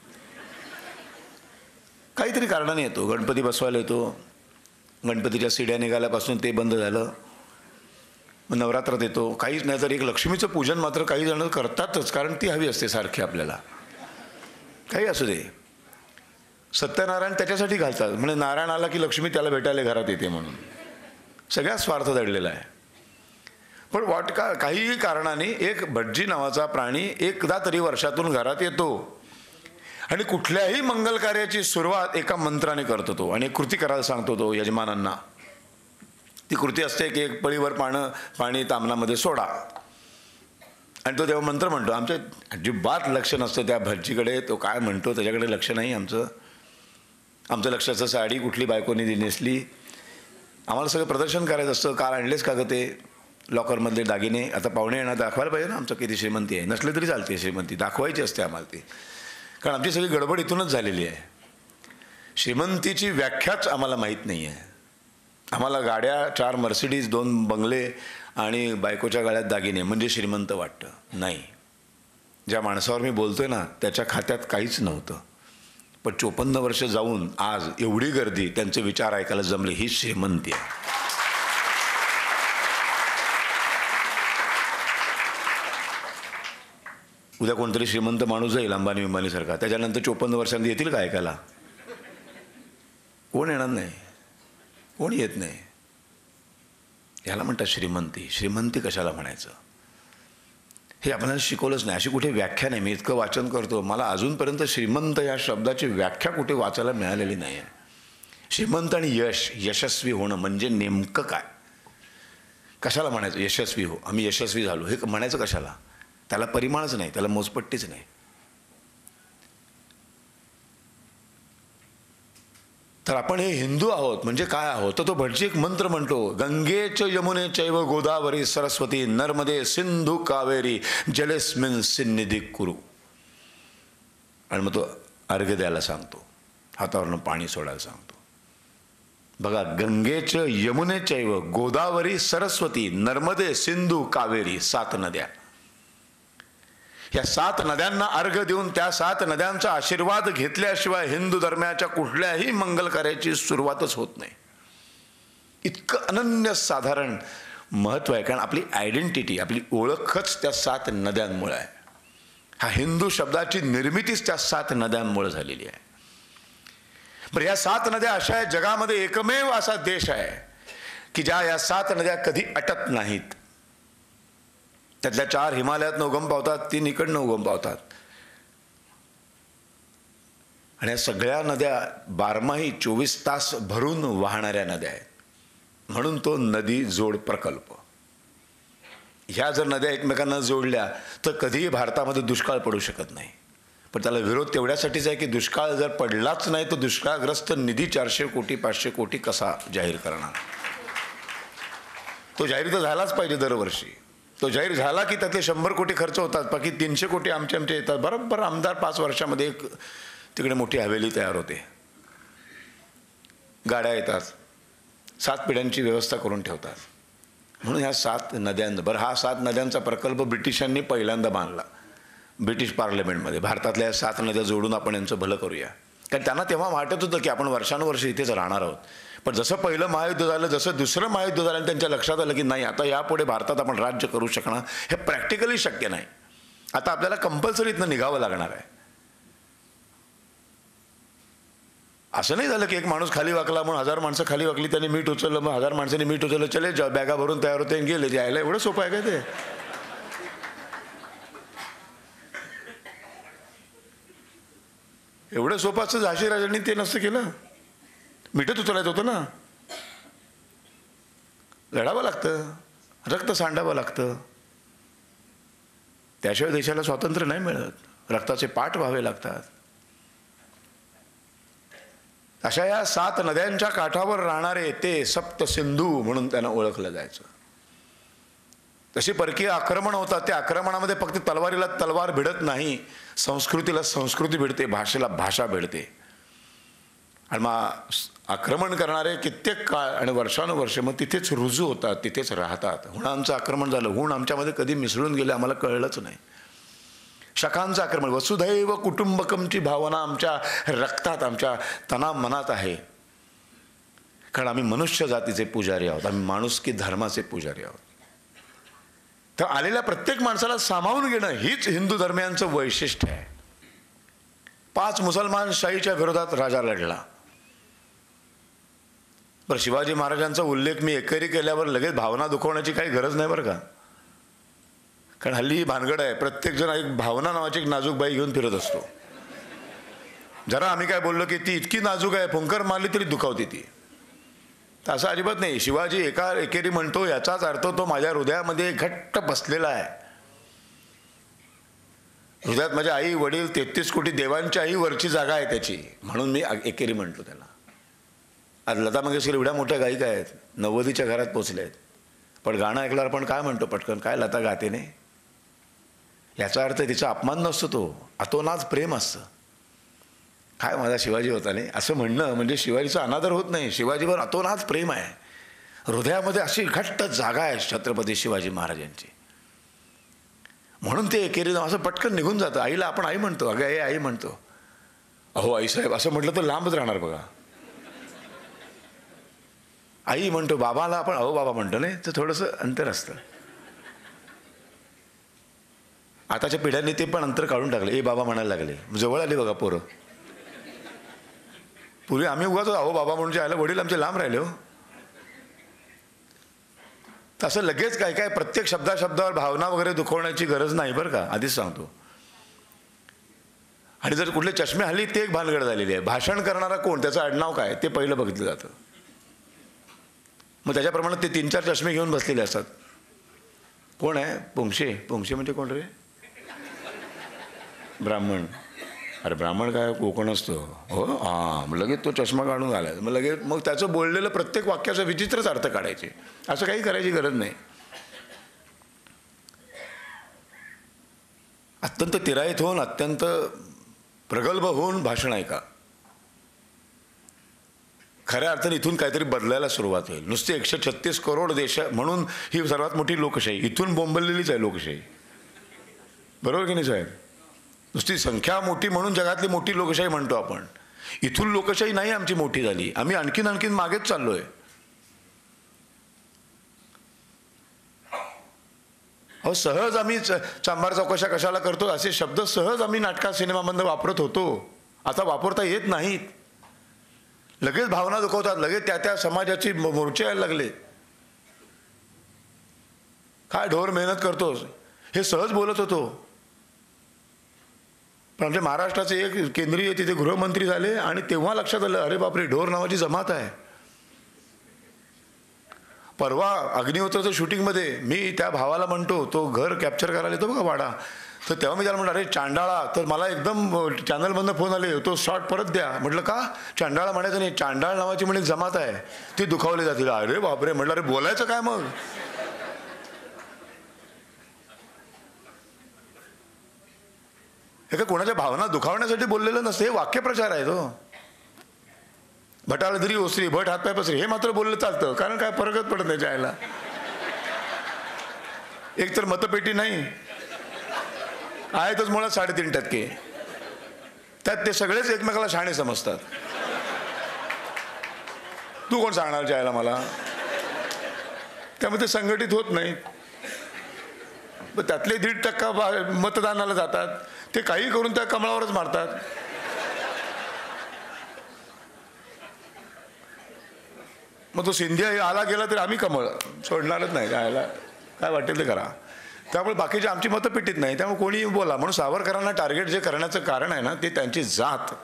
काहीतरी कारणाने येतो. गणपती बसवायला येतो, गणपतीच्या सिड्या निघाल्यापासून ते बंद झालं, मग नवरात्रात येतो. काहीच नाही तर एक लक्ष्मीचं पूजन मात्र काही जण करतातच, कारण ती हवी असते सारखी आपल्याला. काही असू दे, सत्यनारायण त्याच्यासाठी घालतात, म्हणजे नारायण आला की लक्ष्मी त्याला भेटायला घरात येते म्हणून. सगळ्यात स्वार्थ दडलेला आहे. पण काहीही कारणाने एक भटजी नावाचा प्राणी एकदा तरी वर्षातून घरात येतो आणि कुठल्याही मंगल कार्याची सुरुवात एका मंत्राने करतो तो, आणि एक कृती करायला सांगतो तो यजमानांना. ती कृती असते की एक पळीवर पाणी तामणामध्ये सोडा, आणि तो तेव्हा मंत्र म्हणतो. आमच्या अजिबात लक्ष नसतं त्या भटजीकडे, तो काय म्हणतो त्याच्याकडे लक्ष नाही आमचं. आमचं लक्ष असतं साडी कुठली बायकोनी नेसली, आम्हाला सगळं प्रदर्शन करायचं असतं. काल आणलेच का गं ते लॉकरमधले दागिने, आता पाहुणे येणार, दाखवायला पाहिजे ना आमचं किती श्रीमंती आहे. नसले तरी चालते, श्रीमंती दाखवायची असते आम्हाला ती, कारण आमची सगळी गडबड इथूनच झालेली आहे. श्रीमंतीची व्याख्याच आम्हाला माहीत नाही आहे. आम्हाला गाड्या 4 मर्सिडीज, 2 बंगले आणि बायकोच्या गाड्यात दागिने म्हणजे श्रीमंत वाटतं. नाही, ज्या माणसावर मी बोलतोय ना त्याच्या खात्यात काहीच नव्हतं, पण 54 वर्ष जाऊन आज एवढी गर्दी, त्यांचे विचार ऐकायला जमले, ही श्रीमंती आहे. उद्या कोणतरी श्रीमंत माणूस जाईल अंबानी विंबानीसारखा, त्याच्यानंतर 54 वर्षांनी येतील का ऐकायला? कोण येणार नाही, कोणी येत नाही. ह्याला म्हणतात श्रीमंती. श्रीमंती कशाला म्हणायचं हे आपल्याला शिकवलंच नाही. अशी कुठे व्याख्या नाही. मी इतकं वाचन करतो, मला अजूनपर्यंत श्रीमंत या शब्दाची व्याख्या कुठे वाचायला मिळालेली नाही आहे. श्रीमंत आणि यशस्वी होणं म्हणजे नेमकं काय, कशाला म्हणायचं यशस्वी हो, आम्ही यशस्वी झालो हे म्हणायचं कशाला? त्याला परिमाणच नाही, त्याला मोजपट्टीच नाही. तर आपण हे हिंदू आहोत म्हणजे काय आहोत? तर तो भटजी एक मंत्र म्हणतो, गंगेच यमुने चैव गोदावरी सरस्वती नर्मदे सिंधू कावेरी जलेस्मिन सिन्निधी कुरु. आणि मग तो अर्घ्य द्यायला सांगतो, हातावरनं पाणी सोडायला सांगतो. बघा, गंगेच यमुने चैव गोदावरी सरस्वती नर्मदे सिंधू कावेरी 7 नद्या. या 7 नद्यांना अर्घ देऊन त्या 7 नद्यांचा आशीर्वाद घेतल्याशिवाय हिंदू धर्माच्या कुठल्याही मंगल कार्याची सुरुवातच होत नाही. इतकं अनन्यसाधारण महत्त्व आहे, कारण आपली आयडेंटिटी, आपली ओळखच त्या 7 नद्यांमुळे आहे. हा हिंदू शब्दाची निर्मितीच त्या 7 नद्यांमुळे झालेली आहे. बरं, या 7 नद्या अशा आहेत, जगामध्ये एकमेव असा देश आहे की ज्या या 7 नद्या कधी अटत नाहीत. त्यातल्या 4 हिमालयातनं उगम पावतात, 3 इकडनं उगम पावतात. आणि या सगळ्या नद्या बारमाही 24 तास भरून वाहणाऱ्या नद्या आहेत. म्हणून तो नदी जोड प्रकल्प. ह्या जर नद्या एकमेकांना जोडल्या तर कधीही भारतामध्ये दुष्काळ पडू शकत नाही. पण त्याला विरोध तेवढ्यासाठीच आहे की दुष्काळ जर पडलाच नाही तर दुष्काळग्रस्त निधी 400 कोटी 500 कोटी कसा जाहीर करणार? तो जाहीर तर झालाच पाहिजे दरवर्षी. तो जाहीर झाला की त्यातले 100 कोटी खर्च होतात, बाकी 300 कोटी आमचे येतात. बरोबर आमदार 5 वर्षामध्ये एक तिकडे मोठी हवेली तयार होते, गाड्या येतात, 7 पिढ्यांची व्यवस्था करून ठेवतात. म्हणून ह्या 7 नद्यांवर, हा 7 नद्यांचा प्रकल्प ब्रिटिशांनी पहिल्यांदा बांधला ब्रिटिश पार्लमेंटमध्ये. भारतातल्या 7 नद्या जोडून आपण यांचं भलं करूया. कारण त्यांना तेव्हा वाटत होतं की आपण वर्षानुवर्ष इथेच राहणार आहोत. पण जसं पहिलं महायुद्ध झालं, जसं दुसरं महायुद्ध झालं, आणि त्यांच्या लक्षात आलं की नाही, आता यापुढे भारतात आपण राज्य करू शकणार हे प्रॅक्टिकली शक्य नाही. आता आपल्याला कंपल्सरी इथनं निघावं लागणार आहे. असं नाही झालं की एक माणूस खाली वाकला म्हणून 1000 माणसं खाली वाकली, त्यांनी मीठ उचललं, मग 1000 माणसांनी मीठ उचललं, चले बॅगा भरून तयार होते आणि गेले. यायला एवढं सोपं आहे का ते? एवढं सोपं असतं झाशी राजांनी ते नसतं केलं. मिठच उचलायचं होतं ना. लढावं लागतं, रक्त सांडावं लागतं, त्याशिवाय देशाला स्वातंत्र्य नाही मिळत. रक्ताचे पाठ व्हावे लागतात. अशा या 7 नद्यांच्या काठावर राहणारे ते सप्त सिंधू म्हणून त्यांना ओळखलं जायचं. तशी परकीय आक्रमण होतात, त्या आक्रमणामध्ये फक्त तलवारीला तलवार भिडत नाही, संस्कृतीला संस्कृती भिडते, भाषेला भाषा भिडते. आणि मग आक्रमण करणारे कित्येक काळ आणि वर्षानुवर्ष मग तिथेच रुजू होतात, तिथेच राहतात. हुणांचं आक्रमण झालं, हुण आमच्यामध्ये कधी मिसळून गेले आम्हाला कळलंच नाही. शकांचं आक्रमण, वसुधैव कुटुंबकमची भावना आमच्या रक्तात, आमच्या तनामनात आहे. कारण आम्ही मनुष्य जातीचे पुजारी आहोत, आम्ही माणुसकी धर्माचे पुजारी आहोत. तर आलेल्या प्रत्येक माणसाला सामावून घेणं हीच हिंदू धर्मियांचं वैशिष्ट्य आहे. 5 मुसलमान शाहीच्या विरोधात राजा लढला. बरं, शिवाजी महाराजांचा उल्लेख मी एकेरी केल्यावर लगेच भावना दुखवण्याची काही गरज नाही बरं का. कारण हल्ली ही भानगड आहे, प्रत्येकजण एक भावना नावाची एक नाजूक बाई घेऊन फिरत असतो. जरा आम्ही काय बोललो की ती इतकी नाजूक आहे, फुंकर मारली तरी दुखावते ती. तर असं अजिबात नाही. शिवाजी एकेरी म्हणतो याचाच अर्थ तो माझ्या हृदयामध्ये घट्ट बसलेला आहे. हृदयात माझ्या आई वडील 33 कोटी देवांच्याही वरची जागा आहे त्याची, म्हणून मी एकेरी म्हणतो त्याला. आज लता मंगेशकर एवढ्या मोठ्या गायिका आहेत, 90च्या घरात पोचले आहेत, पण गाणं ऐकल्यावर आपण काय म्हणतो पटकन, काय लता गाते नाही. याचा अर्थ तिचा अपमान नसतो, तो अतोनाच प्रेम असतं. काय माझा शिवाजी होता नाही असं म्हणणं म्हणजे शिवाजीचा अनादर होत नाही. शिवाजीवर अतोनाच प्रेम आहे, हृदयामध्ये अशी घट्ट जागा आहे छत्रपती शिवाजी महाराजांची. म्हणून ते एकेरी असं पटकन निघून जातं. आईला आपण आई म्हणतो, अगं हे आई म्हणतो. अहो आईसाहेब असं म्हटलं तर लांबच राहणार बघा. आई म्हणतो, बाबाला आपण अहो बाबा म्हणतो नाही, तर थोडंसं अंतर असतं. आताच्या पिढ्यांनी ते पण अंतर काढून टाकले, ए बाबा म्हणायला लागले, जवळ आले बघा पोरं. पूर्वी आम्ही उगाच अहो बाबा म्हणून आयला वडील आमचे लांब राहिले हो. तसं लगेच काय काय प्रत्येक शब्दावर भावना वगैरे दुखवण्याची गरज नाही बरं का, आधीच सांगतो. आणि जर कुठले चष्मे हल्ली ते एक भानगड झालेली आहे. भाषण करणारा कोण, त्याचं आडनाव काय ते पहिलं बघितलं जातं. मग त्याच्याप्रमाणे ते 3-4 चष्मे घेऊन बसलेले असतात. कोण आहे? पोंक्षे. पोंक्षे म्हणजे कोण रे? ब्राह्मण. अरे ब्राह्मण काय कोकण असतो हो, हां. लगेच तो चष्मा काढून घालायचा. मग लगेच मग त्याचं बोललेलं प्रत्येक वाक्याचा विचित्रच अर्थ काढायचे. असं काही करायची गरज नाही. अत्यंत तिराईत होऊन, अत्यंत प्रगल्भ होऊन भाषण ऐका. खऱ्या अर्थाने इथून काहीतरी बदलायला सुरुवात होईल. नुसते 136 करोड देश म्हणून ही सर्वात मोठी लोकशाही इथून बोंबललेलीच आहे लोकशाही. बरोबर की नाही साहेब? नुसती संख्या मोठी म्हणून जगातली मोठी लोकशाही म्हणतो आपण. इथून लोकशाही नाही आमची मोठी झाली. आम्ही आणखीन मागेच चाललोय. अहो सहज आम्ही चांभार चौकशा कशाला करतो असे शब्द सहज आम्ही नाटकात सिनेमामध्ये वापरत होतो. आता वापरता येत नाहीत. लगेच भावना दुखवतात. लगेच त्या समाजाची मोर्चे यायला लागले. काय ढोर मेहनत करतोस हे सहज बोलत होतो. पण आमच्या महाराष्ट्राचे एक केंद्रीय तिथे गृहमंत्री झाले आणि तेव्हा लक्षात आलं अरे बापरे, ढोर नावाची जमात आहे. परवा अग्निहोत्राचं शूटिंगमध्ये मी त्या भावाला म्हणतो, तो घर कॅप्चर करायला येतो बघा वाडा, तर तेव्हा मी त्याला म्हटलं अरे चांडाळा. तर मला एकदम चॅनलमधनं फोन आले, तो शॉट परत द्या. म्हटलं का? चांडाळा म्हणायचं नाही, चांडाळ नावाची म्हणजे जमात आहे ती दुखावली जातील. अरे बापरे म्हटलं, अरे बोलायचं काय मग? हे काय कोणाच्या भावना दुखावण्यासाठी बोललेलं नसतं, हे वाक्यप्रचार आहे. तो भटाला धरी ओसरी, भट हातपाय पसरी हे मात्र बोललं चालतं. कारण काय फरकच पडत नाही जायला. एक तर मतपेटी नाही, आहेतच मुळात 3.5%. त्यात ते सगळेच एकमेकाला शहाणे समजतात. तू कोण सांगणार जायला मला? त्यामुळे ते संघटित होत नाहीत. त्यातले 1.5% मतदानाला जातात. ते काही करून त्या कमळावरच मारतात. मग तो सिंधिया आला गेला तरी आम्ही कमळ सोडणारच नाही. जायला काय वाटेल ते करा. त्यामुळे बाकीची आमची मतं पिटीत नाही. त्यामुळे कोणी बोला. म्हणून सावरकरांना टार्गेट जे करण्याचं कारण आहे ना, ते त्यांची जात.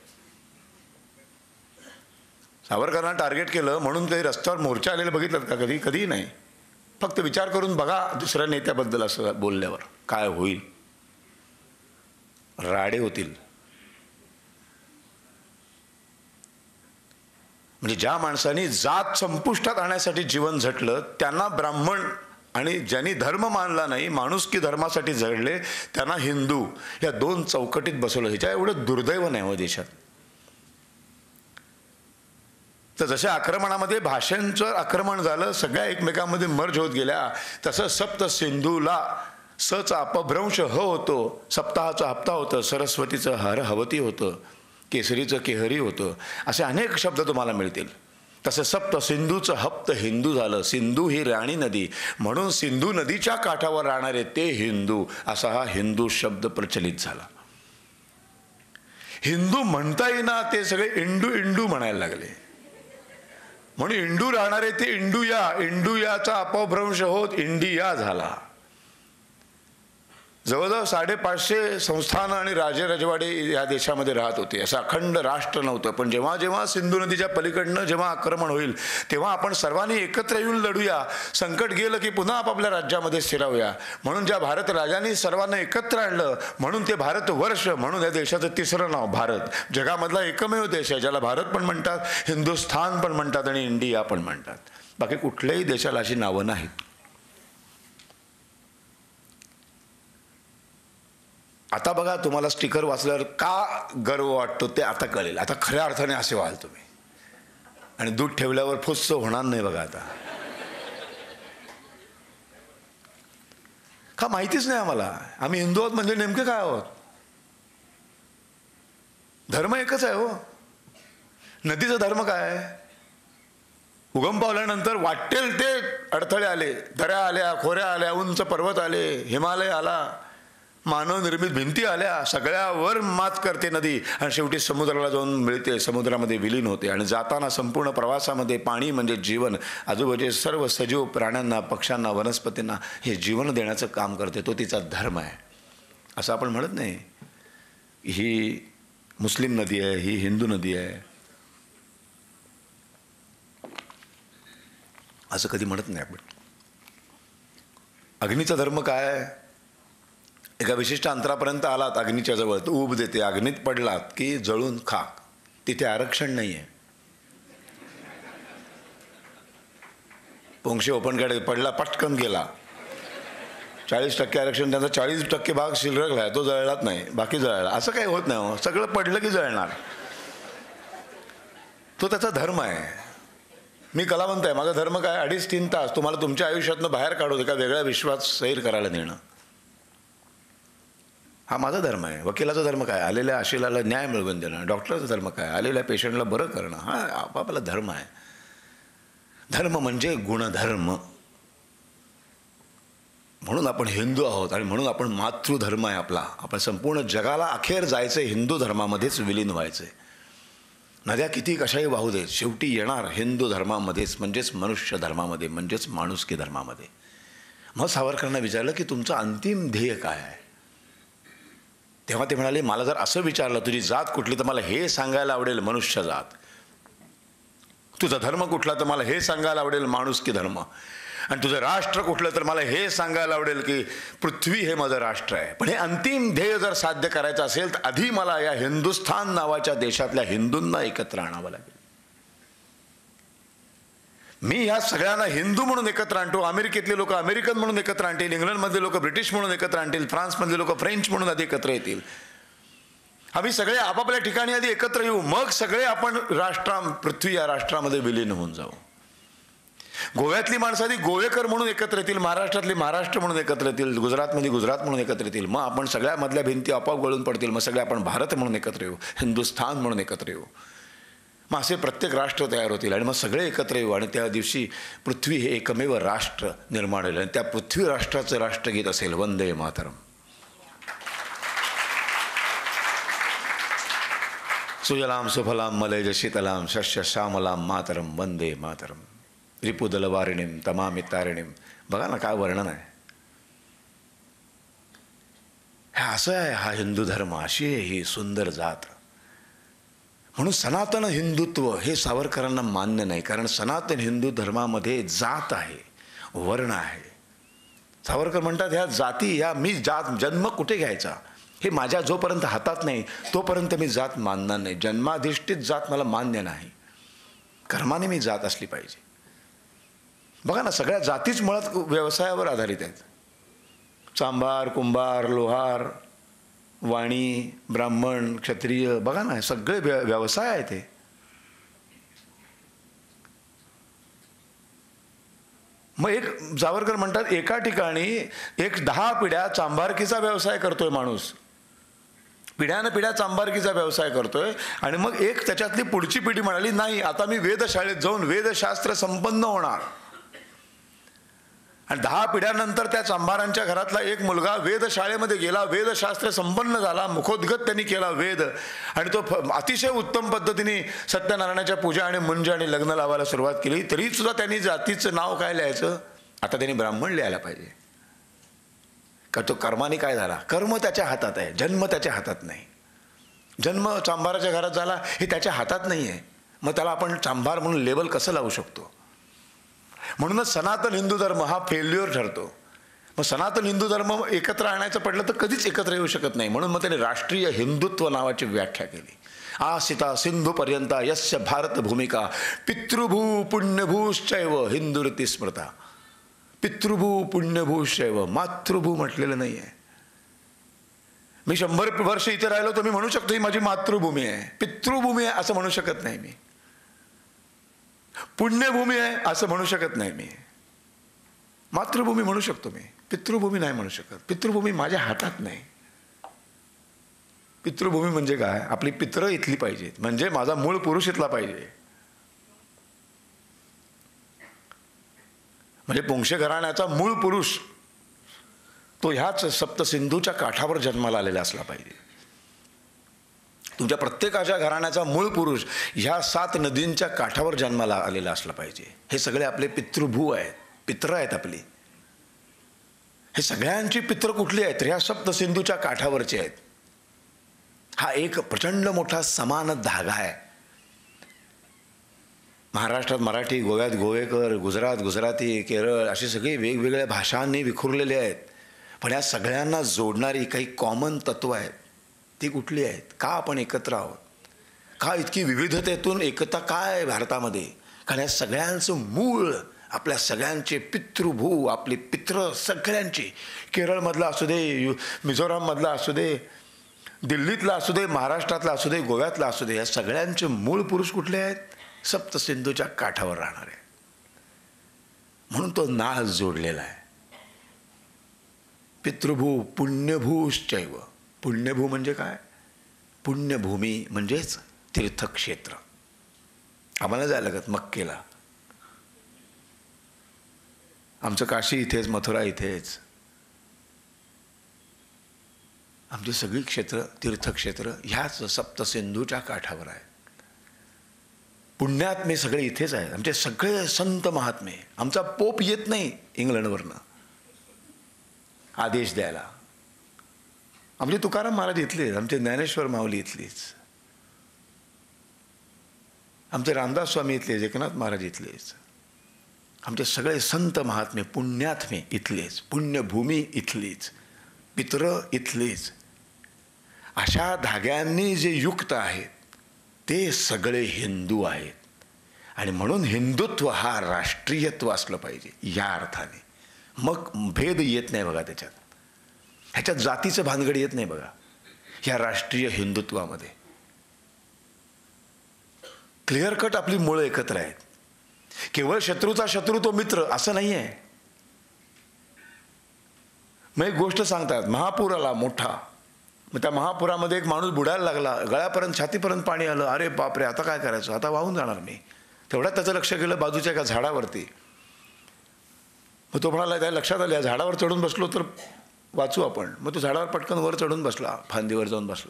सावरकरांना टार्गेट केलं म्हणून काही रस्त्यावर मोर्चा आलेले बघितलं का कधी? कधीही नाही. फक्त विचार करून बघा दुसऱ्या नेत्याबद्दल असं बोलल्यावर काय होईल. राडे होतील. म्हणजे ज्या माणसांनी जात संपुष्टात आणण्यासाठी जीवन झटलं त्यांना ब्राह्मण, आणि ज्यांनी धर्म मानला नाही, माणुसकी धर्मासाठी झडले त्यांना हिंदू, या 2 चौकटीत बसवलं. ह्याच्या एवढं दुर्दैव नाही हो देशात. तर जशा आक्रमणामध्ये भाषांचं आक्रमण झालं, सगळ्या एकमेकांमध्ये मर्ज होत गेल्या, तसं सप्त सिंधूला सचा अपभ्रंश होतो. सप्ताहाचा हप्ता होतं, सरस्वतीचं हर हवती होतं, केसरीचं केहरी होतं. असे अनेक शब्द तुम्हाला मिळतील. तसं सप्त सिंधूचं हप्त हिंदू झालं. सिंधू ही राणी नदी म्हणून सिंधू नदीच्या काठावर राहणारे ते हिंदू, असा हा हिंदू शब्द प्रचलित झाला. हिंदू म्हणता येईना ते सगळे इंडू म्हणायला लागले. म्हणून इंडू राहणारे ते इंडूयाचा अपभ्रंश होत इंडिया झाला. जवळजवळ 550 संस्थानं आणि राजेरजवाडे या देशामध्ये राहत होते. असं अखंड राष्ट्र नव्हतं. पण जेव्हा जेव्हा सिंधू नदीच्या पलीकडनं जेव्हा आक्रमण होईल तेव्हा आपण सर्वांनी एकत्र येऊन लढूया. संकट गेलं की पुन्हा आपापल्या राज्यामध्ये स्थिरावूया. म्हणून ज्या भारत राजांनी सर्वांना एकत्र आणलं म्हणून ते भारतवर्ष, म्हणून या देशाचं 3रं नाव भारत. जगामधला एकमेव देश आहे ज्याला भारत पण म्हणतात, हिंदुस्थान पण म्हणतात आणि इंडिया पण म्हणतात. बाकी कुठल्याही देशाला अशी नावं नाहीत. आता बघा, तुम्हाला स्टिकर वाचल्यावर का गर्व वाटतो ते आता कळेल. आता खऱ्या अर्थाने असे व्हाल तुम्ही. आणि दूध ठेवल्यावर फुस्स होणार नाही बघा. आता का माहितीच नाही आम्हाला. आम्ही हिंदू आहोत म्हणजे नेमके काय आहोत? धर्म एकच आहे हो. नदीचा धर्म काय? उगम पावल्यानंतर वाटेल ते अडथळे आले, दऱ्या आल्या, खोऱ्या आल्या, उंच पर्वत आले, हिमालय आला, मानवनिर्मित भिंती आल्या, सगळ्यावर मात करते नदी आणि शेवटी समुद्राला जाऊन मिळते, समुद्रामध्ये विलीन होते. आणि जाताना संपूर्ण प्रवासामध्ये पाणी म्हणजे जीवन, आजूबाजूचे सर्व सजीव प्राण्यांना, पक्ष्यांना, वनस्पतींना हे जीवन देण्याचं काम करते. तो तिचा धर्म आहे. असं आपण म्हणत नाही ही मुस्लिम नदी आहे, ही हिंदू नदी आहे, असं कधी म्हणत नाही आपण. अग्नीचा धर्म काय आहे? एका विशिष्ट अंतरापर्यंत आलात अग्नीच्या जवळ, तो ऊब देते. अग्नीत पडलात की जळून खाक. तिथे आरक्षण नाही आहे. पोंक्षे ओपनकडे पडला, पटकन गेला. 40% आरक्षण, त्यांचा 40% भाग शिल्लक आहे, तो जळलाच नाही, बाकी जळला. असं काही होत नाही हो. सगळं पडलं की जळणार. तो त्याचा धर्म आहे. मी कलावंत आहे, माझा धर्म काय? 2.5-3 तास तुम्हाला तुमच्या आयुष्यातनं बाहेर काढून एका वेगळ्या विश्वात सैर करायला नेणं, हा माझा धर्म आहे. वकिलाचा धर्म काय? आलेल्या आशिलाला न्याय मिळवून देणं. डॉक्टरचा धर्म काय? आलेल्या पेशंटला बरं करणं. हा आपापला धर्म आहे. धर्म म्हणजे गुणधर्म. म्हणून आपण हिंदू आहोत आणि म्हणून आपण मातृधर्म आहे आपला. आपण संपूर्ण जगाला अखेर जायचं हिंदू धर्मामध्येच विलीन व्हायचं. नद्या किती कशाही वाहू देत, शेवटी येणार हिंदू धर्मामध्येच, म्हणजेच मनुष्य धर्मामध्ये, म्हणजेच माणुसकी धर्मामध्ये. मग सावरकरांना विचारलं की तुमचं अंतिम ध्येय काय आहे? तेव्हा ते म्हणाले, मला जर असं विचारलं तुझी जात कुठली तर मला हे सांगायला आवडेल मनुष्य जात. तुझा धर्म कुठला तर मला हे सांगायला आवडेल माणुसकी धर्म. आणि तुझं राष्ट्र कुठलं तर मला हे सांगायला आवडेल की पृथ्वी हे माझं राष्ट्र आहे. पण हे अंतिम ध्येय जर साध्य करायचं असेल तर आधी मला या हिंदुस्थान नावाच्या देशातल्या हिंदूंना एकत्र आणावं लागेल. मी ह्या सगळ्यांना हिंदू म्हणून एकत्र आणतो. अमेरिकेतले लोक अमेरिकन म्हणून एकत्र आणतील, इंग्लंडमधले लोक ब्रिटिश म्हणून एकत्र आणतील, फ्रान्समधले लोक फ्रेंच म्हणून आधी एकत्र येतील. आम्ही सगळे आपापल्या ठिकाणी आधी एकत्र येऊ, मग सगळे आपण पृथ्वी या राष्ट्रामध्ये विलीन होऊन जाऊ. गोव्यातली माणसं आधी गोवेकर म्हणून एकत्र येतील, महाराष्ट्रातली महाराष्ट्र म्हणून एकत्र येतील, गुजरातमध्ये गुजरात म्हणून एकत्र येतील. मग आपण सगळ्यामधल्या भिंती आपोआप गळून पडतील. मग सगळे आपण भारत म्हणून एकत्र येऊ, हिंदुस्थान म्हणून एकत्र येऊ. मग असे प्रत्येक राष्ट्र तयार होतील आणि मग सगळे एकत्र येऊ. आणि त्या दिवशी पृथ्वी हे एकमेव राष्ट्र निर्माण होईल. आणि त्या पृथ्वी राष्ट्राचं राष्ट्रगीत असेल वंदे मातरम. सुजलाम सुफलाम मलयज शीतलाम शस्य श्यामलाम मातरम वंदे मातरम. रिपुदल वारिणीम तमामि तारिणीम. बघा ना काय वर्णन आहे. हे असं आहे हा हिंदू धर्म, अशी आहे ही सुंदर जात. म्हणून सनातन हिंदुत्व हे सावरकरांना मान्य नाही. कारण सनातन हिंदू धर्मामध्ये जात आहे, वर्ण आहे. सावरकर म्हणतात ह्या जाती, ह्या मी जात जन्म कुठे घ्यायचा हे माझ्या जोपर्यंत हातात नाही तोपर्यंत मी जात मानणार नाही. जन्माधिष्ठित जात मला मान्य नाही, कर्माने मी जात असली पाहिजे. बघा ना सगळ्या जातीच मुळात व्यवसायावर आधारित आहेत. चांभार, कुंभार, लोहार, वाणी, ब्राह्मण, क्षत्रिय, बघा ना सगळे व्यवसाय आहेत ते. मग एक सावरकर म्हणतात एका ठिकाणी 10 पिढ्या चांभारकीचा व्यवसाय करतोय माणूस, पिढ्यानं पिढ्या चांभारकीचा व्यवसाय करतोय. आणि मग एक त्याच्यातली पुढची पिढी म्हणाली नाही आता मी वेधशाळेत जाऊन वेदशास्त्र संपन्न होणार. आणि 10 पिढ्यानंतर त्या चांभारांच्या घरातला एक मुलगा वेधशाळेमध्ये गेला, वेदशास्त्र संपन्न झाला, मुखोद्गत त्यांनी केला वेद. आणि तो अतिशय उत्तम पद्धतीने सत्यनारायणाच्या पूजा आणि मुंज आणि लग्न लावायला सुरुवात केली. तरी सुद्धा त्यांनी जातीचं नाव काय लिहायचं? आता त्यांनी ब्राह्मण लिहायला पाहिजे. का तो कर्माने काय झाला? कर्म त्याच्या हातात आहे, जन्म त्याच्या हातात नाही. जन्म चांभाराच्या घरात झाला हे त्याच्या हातात नाही आहे. मग त्याला आपण चांभार म्हणून लेबल कसं लावू शकतो? म्हणूनच सनातन हिंदू धर्म हा फेल्युअर ठरतो. मग सनातन हिंदू धर्म एकत्र आणायचं पडलं तर कधीच एकत्र येऊ शकत नाही. म्हणून मग त्यांनी राष्ट्रीय हिंदुत्व नावाची व्याख्या केली. आसिता सिंधू पर्यंता यस्य भारत भूमिका पितृभू पुण्यभूश्चैव हिंदुरिती स्मृता. पितृभू पुण्यभूश्चैव, मातृभू म्हटलेलं नाही आहे. मी 100 वर्ष इथे राहिलो तर मी म्हणू शकतो ही माझी मातृभूमी आहे. पितृभूमी आहे असं म्हणू शकत नाही मी. पुण्यभूमी आहे असं म्हणू शकत नाही मी. मातृभूमी म्हणू शकतो मी, पितृभूमी नाही म्हणू शकत. पितृभूमी माझ्या हातात नाही. पितृभूमी म्हणजे काय? आपली पित्र इथली पाहिजेत, म्हणजे माझा मूळ पुरुष इथला पाहिजे. म्हणजे पोंक्षे घराण्याचा मूळ पुरुष तो ह्याच सप्तसिंधूच्या काठावर जन्माला आलेला असला पाहिजे. तुमच्या प्रत्येकाच्या घराण्याचा मूळ पुरुष ह्या 7 नदींच्या काठावर जन्माला आलेला असला पाहिजे. हे सगळे आपले पितृभू आहेत, पित्र आहेत आपली. हे सगळ्यांची पित्र कुठली आहेत? ह्या सप्तसिंधूच्या काठावरचे आहेत. हा एक प्रचंड मोठा समान धागा आहे. महाराष्ट्रात मराठी, गोव्यात गोवेकर, गुजरात गुजराती, केरळ असे सगळे वेगवेगळ्या भाषांनी विखुरलेले आहेत. पण या सगळ्यांना जोडणारी काही कॉमन तत्त्व आहेत. ती कुठली आहेत? का आपण एकत्र आहोत? का इतकी विविधतेतून एकता काय आहे भारतामध्ये? कारण या सगळ्यांचं मूळ आपल्या सगळ्यांचे पितृभू, आपले पित्र सगळ्यांचे, केरळमधला असू दे, मिझोराममधला असू दे, दिल्लीतला असू दे, महाराष्ट्रातला असू दे, गोव्यातला असू दे, या सगळ्यांचे मूळ पुरुष कुठले आहेत? सप्तसिंधूच्या काठावर राहणारे. म्हणून तो नाळ जोडलेला आहे. पितृभू पुण्यभूश्चैव. पुण्यभू म्हणजे काय? पुण्यभूमी म्हणजेच तीर्थक्षेत्र. आम्हाला जायला लागत मक्केला. आमचं काशी इथेच, मथुरा इथेच. आमची सगळी क्षेत्र, तीर्थक्षेत्र ह्याच सप्तसिंधूच्या काठावर आहे. पुण्यात्मे सगळे इथेच आहेत. आमचे सगळे संत महात्मे. आमचा पोप येत नाही इंग्लंडवरनं आदेश द्यायला. आमचे तुकाराम महाराज इथलेच, आमचे ज्ञानेश्वर माऊली इथलीच, आमचे रामदास स्वामी इथलेच, एकनाथ महाराज इथलेच. आमचे सगळे संत महात्मे पुण्यात्मे इथलेच, पुण्यभूमी इथलीच, पित्र इथलीच. अशा धाग्यांनी जे युक्त आहेत ते सगळे हिंदू आहेत. आणि म्हणून हिंदुत्व हा राष्ट्रीयत्व असलं पाहिजे या अर्थाने. मग भेद येत नाही बघा त्याच्यात. ह्याच्यात जातीचं भानगड येत नाही बघा ह्या राष्ट्रीय हिंदुत्वामध्ये. क्लिअर कट आपली मुळं एकत्र आहेत. केवळ शत्रूचा शत्रू तो मित्र असं नाही आहे. मग एक गोष्ट सांगतात, महापूर आला मोठा. मग त्या महापुरामध्ये एक माणूस बुडायला लागला, गळ्यापर्यंत छातीपर्यंत पाणी आलं. अरे बापरे, आता काय करायचं? आता वाहून जाणार मी. तेवढ्यात त्याचं लक्ष गेलं बाजूच्या एका झाडावरती. मग तो म्हणाला, त्या लक्षात आलं या झाडावर चढून बसलो तर वाचू आपण. मग तो झाडावर पटकन वर चढून बसला, फांदीवर जाऊन बसला.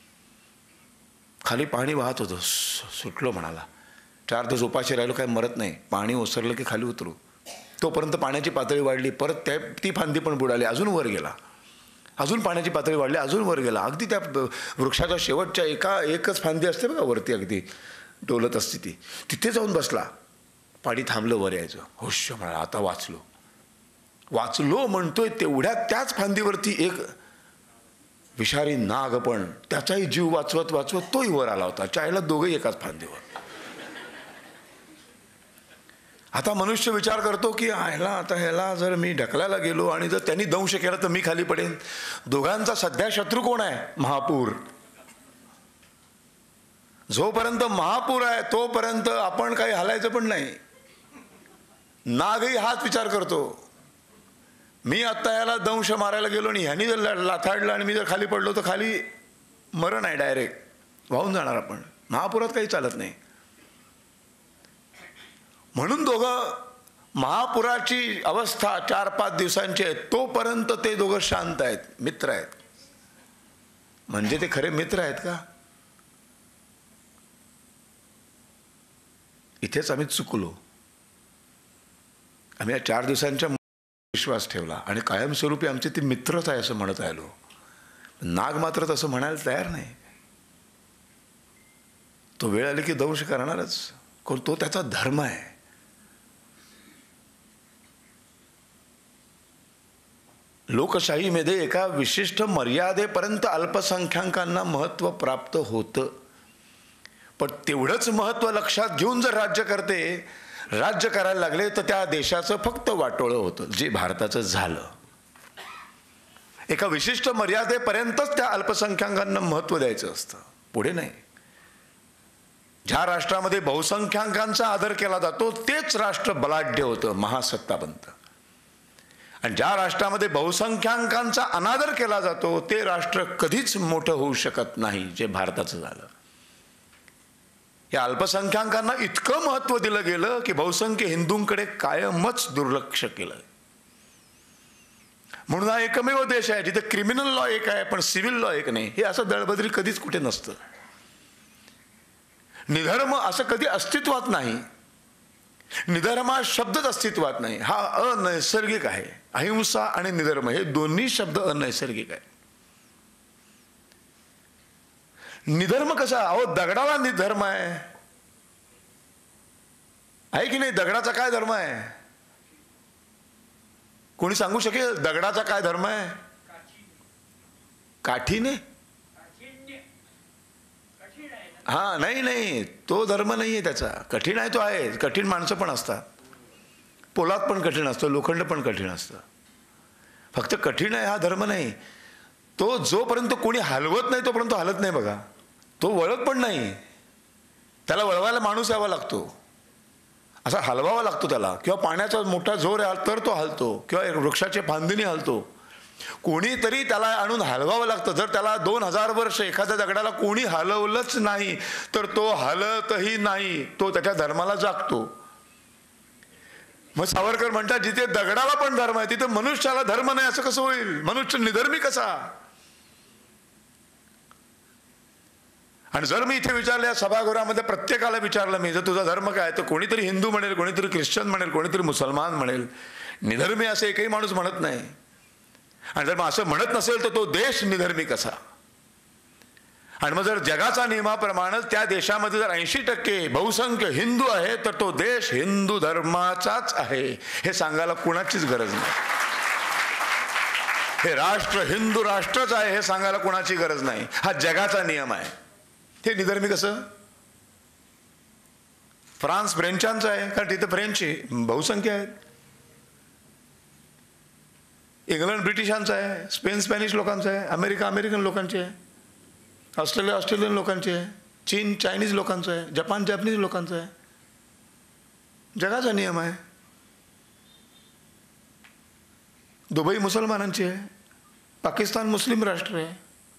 खाली पाणी वाहत होतं. सुटलो म्हणाला, 4 दिवस उपाशी राहिलो, काय मरत नाही. पाणी ओसरलं की खाली उतरू. तोपर्यंत पाण्याची पातळी वाढली. परत ती फांदी पण बुडाली, अजून वर गेला. अजून पाण्याची पातळी वाढली, अजून वर गेला. अगदी त्या वृक्षाच्या शेवटच्या एकच फांदी असते बघा वरती, अगदी डोलत असते ती, तिथे जाऊन बसला. पाणी थांबलं, वर यायचं. होश म्हणाला, आता वाचलो. वाचलो म्हणतोय तेवढ्यात त्याच फांदीवरती एक विषारी नाग पण त्याचाही जीव वाचवत वाचवत तोही वर आला होता. चायला दोघंही एकाच फांदीवर. आता मनुष्य विचार करतो की ह्याला जर मी ढकलायला गेलो आणि जर त्यांनी दंश केला तर मी खाली पडेन. दोघांचा सध्या शत्रू कोण आहे? महापूर. जोपर्यंत महापूर आहे तोपर्यंत आपण काही हलायचं पण नाही. नागही हाच विचार करतो, मी आत्ता ह्याला दंश मारायला गेलो आणि ह्यानी जर लाथाडलं आणि मी जर खाली पडलो तर खाली मरण आहे, डायरेक्ट वाहून जाणार आपण. महापुरात काही चालत नाही. म्हणून दोघं, महापुराची अवस्था 4-5 दिवसांची आहे तोपर्यंत ते दोघं शांत आहेत, मित्र आहेत. म्हणजे ते खरे मित्र आहेत का? इथेच आम्ही चुकलो. आम्ही या 4 दिवसांच्या विश्वास ठेवला आणि कायमस्वरूपी आमचे ते मित्रच आहे असं म्हणत आलो. नाग मात्र तसं म्हणायला तयार नाही. तो वेळ आली की दंश करणारच. तो त्याचा धर्म आहे. लोकशाहीमध्ये एका विशिष्ट मर्यादेपर्यंत अल्पसंख्याकांना महत्त्व प्राप्त होतं. पण तेवढंच महत्त्व लक्षात घेऊन जर राज्य करायला लागले तर त्या देशाचं फक्त वाटोळं होतं, जे भारताचं झालं. एका विशिष्ट मर्यादेपर्यंतच त्या अल्पसंख्याकांना महत्त्व द्यायचं असतं, पुढे नाही. ज्या राष्ट्रामध्ये बहुसंख्याकांचा आदर केला जातो तेच राष्ट्र बलाढ्य होतं, महासत्ता बनतं. आणि ज्या राष्ट्रामध्ये बहुसंख्याकांचा अनादर केला जातो ते राष्ट्र कधीच मोठं होऊ शकत नाही, जे भारताचं झालं. या अल्पसंख्याकांना इतकं महत्त्व दिलं गेलं की बहुसंख्य हिंदूंकडे कायमच दुर्लक्ष केलं. म्हणून हा एकमेव देश आहे जिथे क्रिमिनल लॉ एक आहे पण सिव्हिल लॉ एक नाही. हे असं दळबद्री कधीच कुठे नसतं. निधर्म असं कधी अस्तित्वात नाही. निधर्म हा शब्दच अस्तित्वात नाही. हा अनैसर्गिक आहे. अहिंसा आणि निधर्म हे दोन्ही शब्द अनैसर्गिक आहे. निधर्म कसा? अहो दगडाला निधर्म आहे की नाही? दगडाचा काय धर्म आहे? कोणी सांगू शकेल दगडाचा काय धर्म आहे? काठीने? हा नाही तो धर्म नाहीये त्याचा. कठीण आहे तो आहे. कठीण माणसं पण असतात. पोलाद पण कठीण असतं, लोखंड पण कठीण असतं. फक्त कठीण आहे हा धर्म नाही. तो जोपर्यंत कोणी हलवत नाही तोपर्यंत हलत नाही बघा. तो वळत पण नाही. त्याला वळवायला माणूस यावा लागतो. असा हलवावा लागतो त्याला. किंवा पाण्याचा मोठा जोर आहे तर तो हलतो. किंवा वृक्षाची फांदीने हलतो. कोणीतरी त्याला आणून हलवावं लागतं. जर त्याला 2000 वर्ष एखाद्या दगडाला कोणी हलवलंच नाही तर तो हलतही नाही. तो त्याच्या धर्माला जागतो. मग सावरकर म्हणतात जिथे दगडाला पण धर्म आहे तिथे मनुष्याला धर्म नाही असं कसं होईल? मनुष्य निधर्मी कसा? आणि जर मी इथे विचारलं या सभागृहामध्ये प्रत्येकाला विचारलं मी जर तुझा धर्म काय तर कोणीतरी हिंदू म्हणेल, कोणीतरी ख्रिश्चन म्हणेल, कोणीतरी मुसलमान म्हणेल. निधर्मी असं एकही माणूस म्हणत नाही. आणि जर मग असं म्हणत नसेल तर तो देश निधर्मी कसा? आणि मग जर जगाचा नियमाप्रमाणे त्या देशामध्ये जर 80% बहुसंख्य हिंदू आहे तर तो देश हिंदू धर्माचाच आहे हे सांगायला कुणाचीच गरज नाही. हे राष्ट्र हिंदू राष्ट्रच आहे हे सांगायला कुणाची गरज नाही. हा जगाचा नियम आहे. हे निधर्मी कसं? फ्रान्स फ्रेंचांचा आहे कारण तिथे फ्रेंचची बहुसंख्य आहेत. इंग्लंड ब्रिटिशांचा आहे. स्पेन स्पॅनिश लोकांचा आहे. अमेरिका अमेरिकन लोकांची आहे. ऑस्ट्रेलिया ऑस्ट्रेलियन लोकांची आहे. चीन चायनीज लोकांचं आहे. जपान जॅपनीज लोकांचं आहे. जगाचा नियम आहे. दुबई मुसलमानांची आहे. पाकिस्तान मुस्लिम राष्ट्र आहे.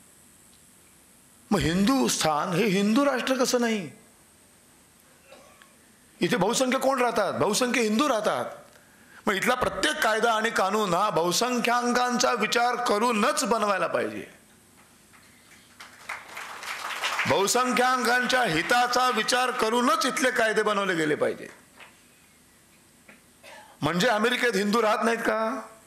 मग हिंदुस्थान हे हिंदू राष्ट्र कसं नाही? इथे बहुसंख्य कोण राहतात? बहुसंख्य हिंदू राहतात. मग इथला प्रत्येक कायदा आणि कानून हा बहुसंख्याकांचा विचार करूनच बनवायला पाहिजे. बहुसंख्याकांच्या हिताचा विचार करूनच इथले कायदे बनवले गेले पाहिजे. म्हणजे अमेरिकेत हिंदू राहत नाहीत का?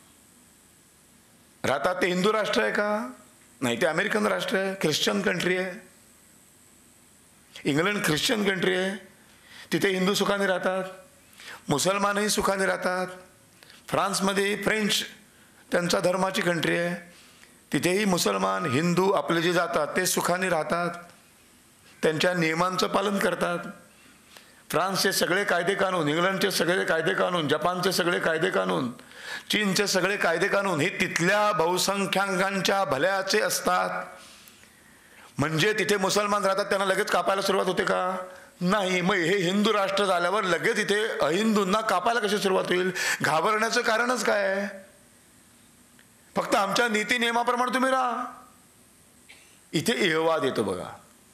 राहतात. ते हिंदू राष्ट्र आहे का? नाही, ते अमेरिकन राष्ट्र आहे. ख्रिश्चन कंट्री आहे. इंग्लंड ख्रिश्चन कंट्री आहे. तिथे हिंदू सुखाने राहतात. मुसलमानही सुखाने राहतात. फ्रान्समध्ये फ्रेंच त्यांचा धर्माची कंट्री आहे. तिथेही मुसलमान हिंदू आपले जे जातात ते सुखाने राहतात. त्यांच्या नियमांचं पालन करतात. फ्रान्सचे सगळे कायदे कानून, इंग्लंडचे सगळे कायदे कानून, जपानचे सगळे कायदे कानून, चीनचे सगळे कायदे कानून हे तिथल्या बहुसंख्याकांच्या भल्याचे असतात. म्हणजे तिथे मुसलमान राहतात त्यांना लगेच कापायला सुरुवात होते का? नाही. मग हे हिंदू राष्ट्र झाल्यावर लगेच इथे अहिंदूंना कापायला कशी सुरुवात होईल? घाबरण्याचं कारणच काय आहे? फक्त आमच्या नीती नियमाप्रमाणे तुम्ही राहा. इथे इहवाद येतो बघा.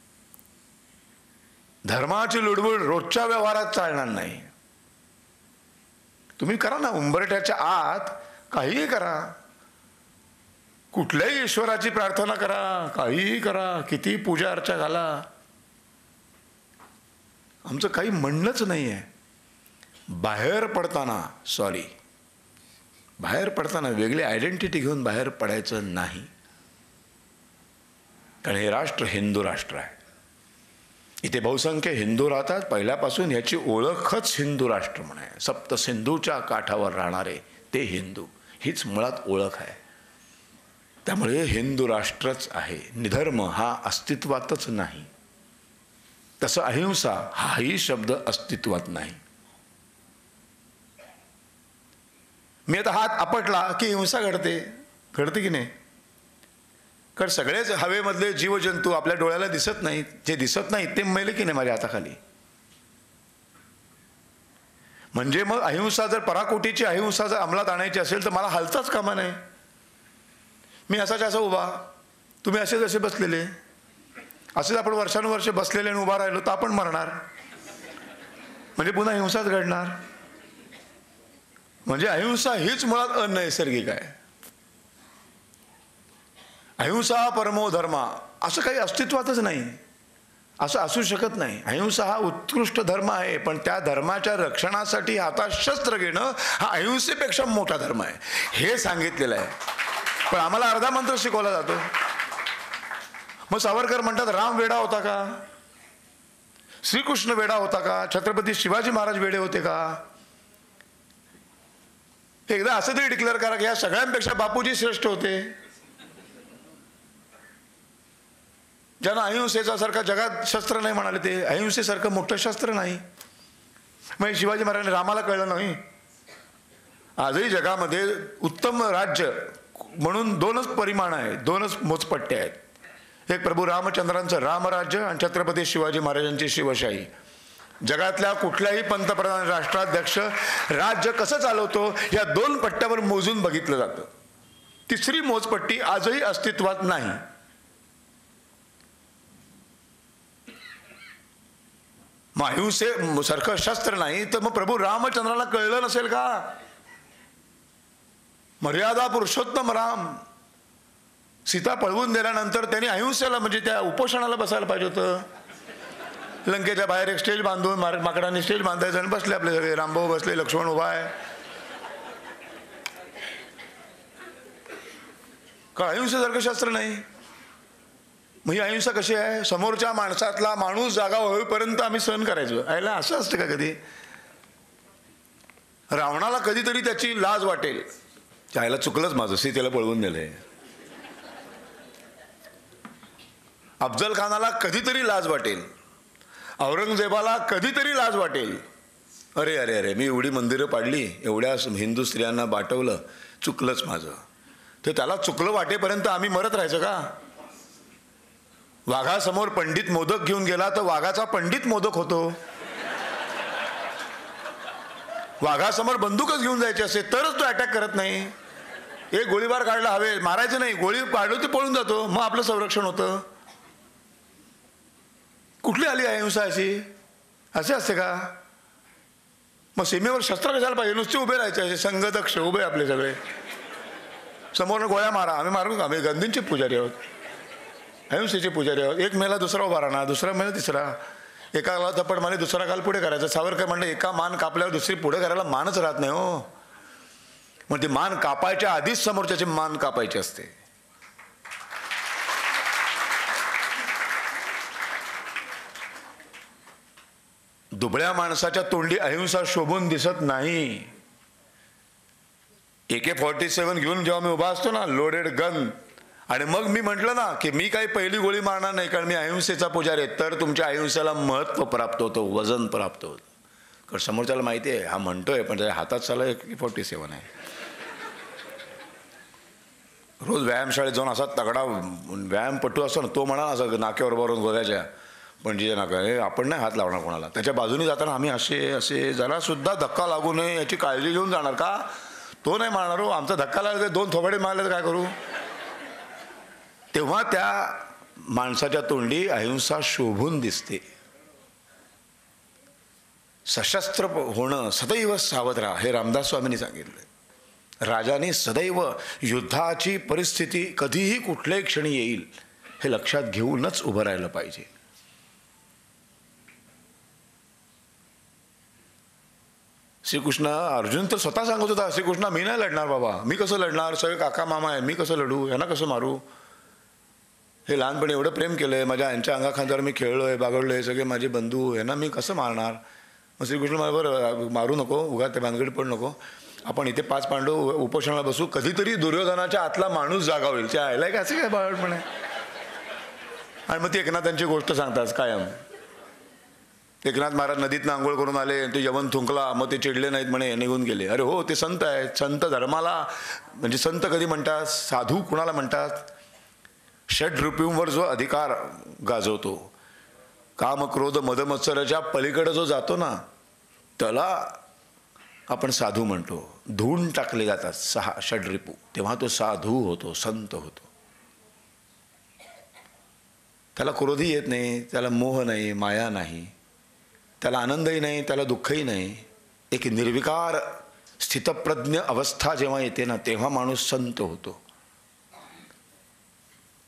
धर्माची लुडबुड रोजच्या व्यवहारात चालणार नाही. तुम्ही करा ना, उंबरठ्याच्या आत काहीही करा, कुठल्याही ईश्वराची प्रार्थना करा, काहीही करा, किती पूजा अर्चा घाला. आमचं काही म्हणणंच नाही आहे. बाहेर पडताना वेगळी आयडेंटिटी घेऊन बाहेर पडायचं नाही. कारण हे राष्ट्र हिंदू राष्ट्र आहे. इथे बहुसंख्य हिंदू राहतात. पहिल्यापासून याची ओळखच हिंदू राष्ट्र म्हणे. सप्त सिंधूच्या काठावर राहणारे ते हिंदू, हीच मुळात ओळख आहे. त्यामुळे हिंदू राष्ट्रच आहे. निधर्म हा अस्तित्वातच नाही. तसं अहिंसा हाही शब्द अस्तित्वात नाही. मी आता हात आपटला की हिंसा घडते की नाही? कारण सगळेच हवेमधले जीवजंतू आपल्या डोळ्याला दिसत नाहीत. जे दिसत नाहीत ते मेले की नाही माझ्या हाताखाली. म्हणजे मग अहिंसा जर पराकोटीची अहिंसा जर अंमलात आणायची असेल तर मला हलताच कामा नाही. मी असाच्या असा उभा, तुम्ही असेच असे बसलेले, असेच आपण वर्षानुवर्ष बसलेले आणि उभा राहिलो तर आपण मरणार. म्हणजे पुन्हा हिंसाच घडणार. म्हणजे अहिंसा हीच मुळात अनैसर्गिक आहे. अहिंसा परमो धर्म असं काही अस्तित्वातच नाही, असं असू शकत नाही. अहिंसा हा उत्कृष्ट धर्म आहे, पण त्या धर्माच्या रक्षणासाठी हातात शस्त्र घेणं हा अहिंसेपेक्षा मोठा धर्म आहे हे सांगितलेलं आहे. पण आम्हाला अर्धा मंत्र शिकवला जातो. मग सावरकर म्हणतात राम वेडा होता का, श्रीकृष्ण वेडा होता का, छत्रपती शिवाजी महाराज वेडे होते का? एकदा असं तरी डिक्लेअर करा की या सगळ्यांपेक्षा बापूजी श्रेष्ठ होते, ज्यांना अहिंसेचा सारखा जगात शस्त्र नाही म्हणाले. ते अहिंसेसारखं मोठं शस्त्र नाही. मग शिवाजी महाराजांनी रामाला कळलं नाही. आजही जगामध्ये उत्तम राज्य म्हणून दोनच परिमाण आहेत, दोनच मोजपट्टे आहेत. एक प्रभू रामचंद्रांचं रामराज्य आणि छत्रपती शिवाजी महाराजांची शिवशाही. जगातल्या कुठल्याही पंतप्रधान राष्ट्राध्यक्ष राज्य कसं चालवतो या दोन पट्ट्यावर मोजून बघितलं जातं. तिसरी मोजपट्टी आजही अस्तित्वात नाही. मग अहिंसे सारखं शस्त्र नाही तर मग प्रभू रामचंद्राला कळलं नसेल का? मर्यादा पुरुषोत्तम राम सीता पळवून दिल्यानंतर त्यांनी अहिंसेला म्हणजे त्या उपोषणाला बसायला पाहिजे होतं. लंकेच्या बाहेर एक स्टेज बांधून माकडांनी स्टेज बांधायचं आणि बसले आपले सगळे. रामभाऊ बसले, लक्ष्मण उभा आहे. का अहिंसेसारखं शस्त्र नाही? मग ही अहिंसा कशी आहे? समोरच्या माणसातला माणूस जागा होईपर्यंत आम्ही सहन करायचो. आयला असं असतं का कधी? रावणाला कधीतरी त्याची लाज वाटेल, त्याला चुकलंच माझं, सीतेला पळवून दिलंय. अफजल खानाला कधीतरी लाज वाटेल, औरंगजेबाला कधीतरी लाज वाटेल, अरे अरे अरे मी एवढी मंदिरं पाडली, एवढ्या हिंदू स्त्रियांना बाटवलं, चुकलंच माझं. तर त्याला चुकलं वाटेपर्यंत आम्ही मरत राहायचं का? वाघासमोर पंडित मोदक घेऊन गेला तर वाघाचा पंडित मोदक होतो. वाघासमोर बंदूकच घेऊन जायची असेल तरच तो अटॅक करत नाही. एक गोळीबार काढला हवे, मारायचं नाही, गोळी काढलो ते पळून जातो, मग आपलं संरक्षण होतं. कुठली आली अहिंसा अशी? असे असते का? मग सीमेवर शस्त्र कशाला पाहिजे? नुसते उभे राहायचे असे संघदक्ष उभे आपले सगळे, समोरनं गोळ्या मारा, आम्ही मारू, आम्ही गांधींचे पुजारी आहोत, अहिंसेचे पुजारी आहोत. एक मेला दुसरा उभा राहणार, दुसरा मेला तिसरा, एका गाला थप्पड मारली दुसरा गाल पुढे करायचा. सावरकर म्हणलं एका मान कापल्यावर दुसरी पुढे करायला मानच राहत नाही हो. मग ती मान कापायच्या आधीच समोरच्याची मान कापायची असते. दुबळ्या माणसाच्या तोंडी अहिंसा शोभून दिसत नाही. AK-47 घेऊन जेव्हा मी उभा असतो ना, लोडेड गन, आणि मग मी म्हटलं ना की मी काही पहिली गोळी मारणार नाही कारण मी अहिंसेचा पुजारी आहे, तर तुमच्या अहिंसेला महत्त्व प्राप्त होतं, वजन प्राप्त होतं. कारण समोरच्याला माहिती आहे हा म्हणतोय पण त्याच्या हातात चालला AK-47 आहे. रोज व्यायामशाळेत जाऊन असा तगडा व्यायामपटू असतो ना, तो म्हणा असं नाक्यावर बरोबर गोव्याच्या पणजीच्या नाका, हे आपण नाही हात लावणार कोणाला. त्याच्या बाजूने जाताना आम्ही असे असे जरा सुद्धा धक्का लागू नये याची काळजी घेऊन जाणार का? तो नाही मारणार हो. आमचा धक्का लागला तर 2 थोबाडे मारले तर काय करू? तेव्हा त्या माणसाच्या तोंडी अहिंसा शोभून दिसते. सशस्त्र होणं, सदैव सावध राहा, हे रामदास स्वामींनी सांगितलं. राजाने सदैव युद्धाची परिस्थिती कधीही कुठल्याही क्षणी येईल हे लक्षात घेऊनच उभं राहिलं पाहिजे. श्रीकृष्ण, अर्जुन तर स्वतः सांगत होता, श्रीकृष्णा मी नाही लढणार बाबा, मी कसं लढणार, सगळे काका मामा आहे, मी कसं लढू, यांना कसं मारू? हे लहानपणी एवढं प्रेम केलं आहे, माझ्या यांच्या अंगाखांद्यावर मी खेळलो आहे, बागडलो आहे, सगळे माझे बंधू, यांना मी कसं मारणार? मग श्रीकृष्ण बरोबर मारू नको, उगा ते भानगडी पण नको, आपण इथे 5 पांडव उपोषणाला बसू, कधीतरी दुर्योधनाच्या आतला माणूस जागा होईल. त्या आयला का असं काय बाळपण आहे? आणि मग ती एकनाथांची गोष्ट सांगतात कायम. एकनाथ महाराज नदीतनं आंघोळ करून आले, ते यवन थुंकला, मग ते चिडले नाहीत म्हणे, निघून गेले. अरे हो, ते संत आहेत. संत धर्माला म्हणजे संत कधी म्हणतात? साधू कुणाला म्हणतात? षड्रूपींवर जो अधिकार गाजवतो, काम क्रोध मद मत्सराच्या पलीकडे जो जातो ना, त्याला आपण साधू म्हणतो. धुवून टाकले जातात 6 षड्रिपू, तेव्हा तो साधू होतो, संत होतो. त्याला क्रोधही येत नाही, त्याला मोह नाही, माया नाही, त्याला आनंदही नाही, त्याला दुःखही नाही. एक निर्विकार स्थितप्रज्ञ अवस्था जेव्हा येते ना, तेव्हा माणूस संत होतो.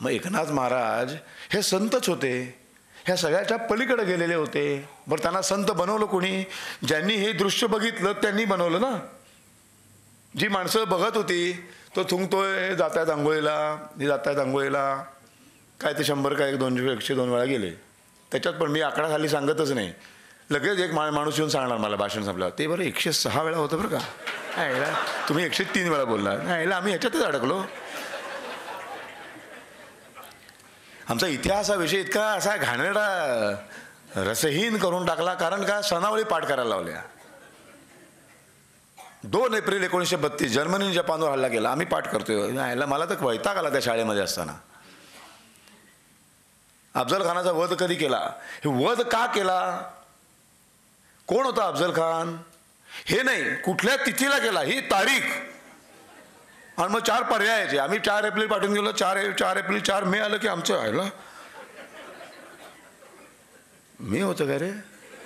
मग एकनाथ महाराज हे संतच होते, ह्या सगळ्याच्या पलीकडे गेलेले होते. बरं, त्यांना संत बनवलं कोणी? ज्यांनी हे दृश्य बघितलं त्यांनी बनवलं ना. जी माणसं बघत होती, तो थुंकतोय, जात आहेत आंघोळीला, हे जात आहेत आंघोळीला, काय ते 100 काय 200 102 वेळा गेले. त्याच्यात पण मी आकडा खाली सांगतच नाही. लगेच एक माणूस येऊन सांगणार मला भाषण संपल्यावर, ते बरं 106 वेळा होतं बरं का, ह्याला तुम्ही 103 वेळा बोलला, ह्याला आम्ही ह्याच्यातच अडकलो. आमचा इतिहास हा विषय इतका असा घाणेरडा रसहीन करून टाकला. कारण का? सणावळी पाठ करायला लावल्या. 2 एप्रिल 1932 जर्मनीने जपानवर हल्ला केला, आम्ही पाठ करतोय. ह्याला मला तर वैताग आला त्या शाळेमध्ये असताना. अफजल खानाचा वध कधी केला? हे वध का केला? कोण होता अफजल खान? हे नाही, कुठल्या तिथीला केला, ही तारीख. आणि मग 4 पर्यायाचे. आम्ही 4 एप्रिल पाठवून गेलो. 4 एप्रिल 4 मे आलं की आमचं आहे. मी होतं का रे?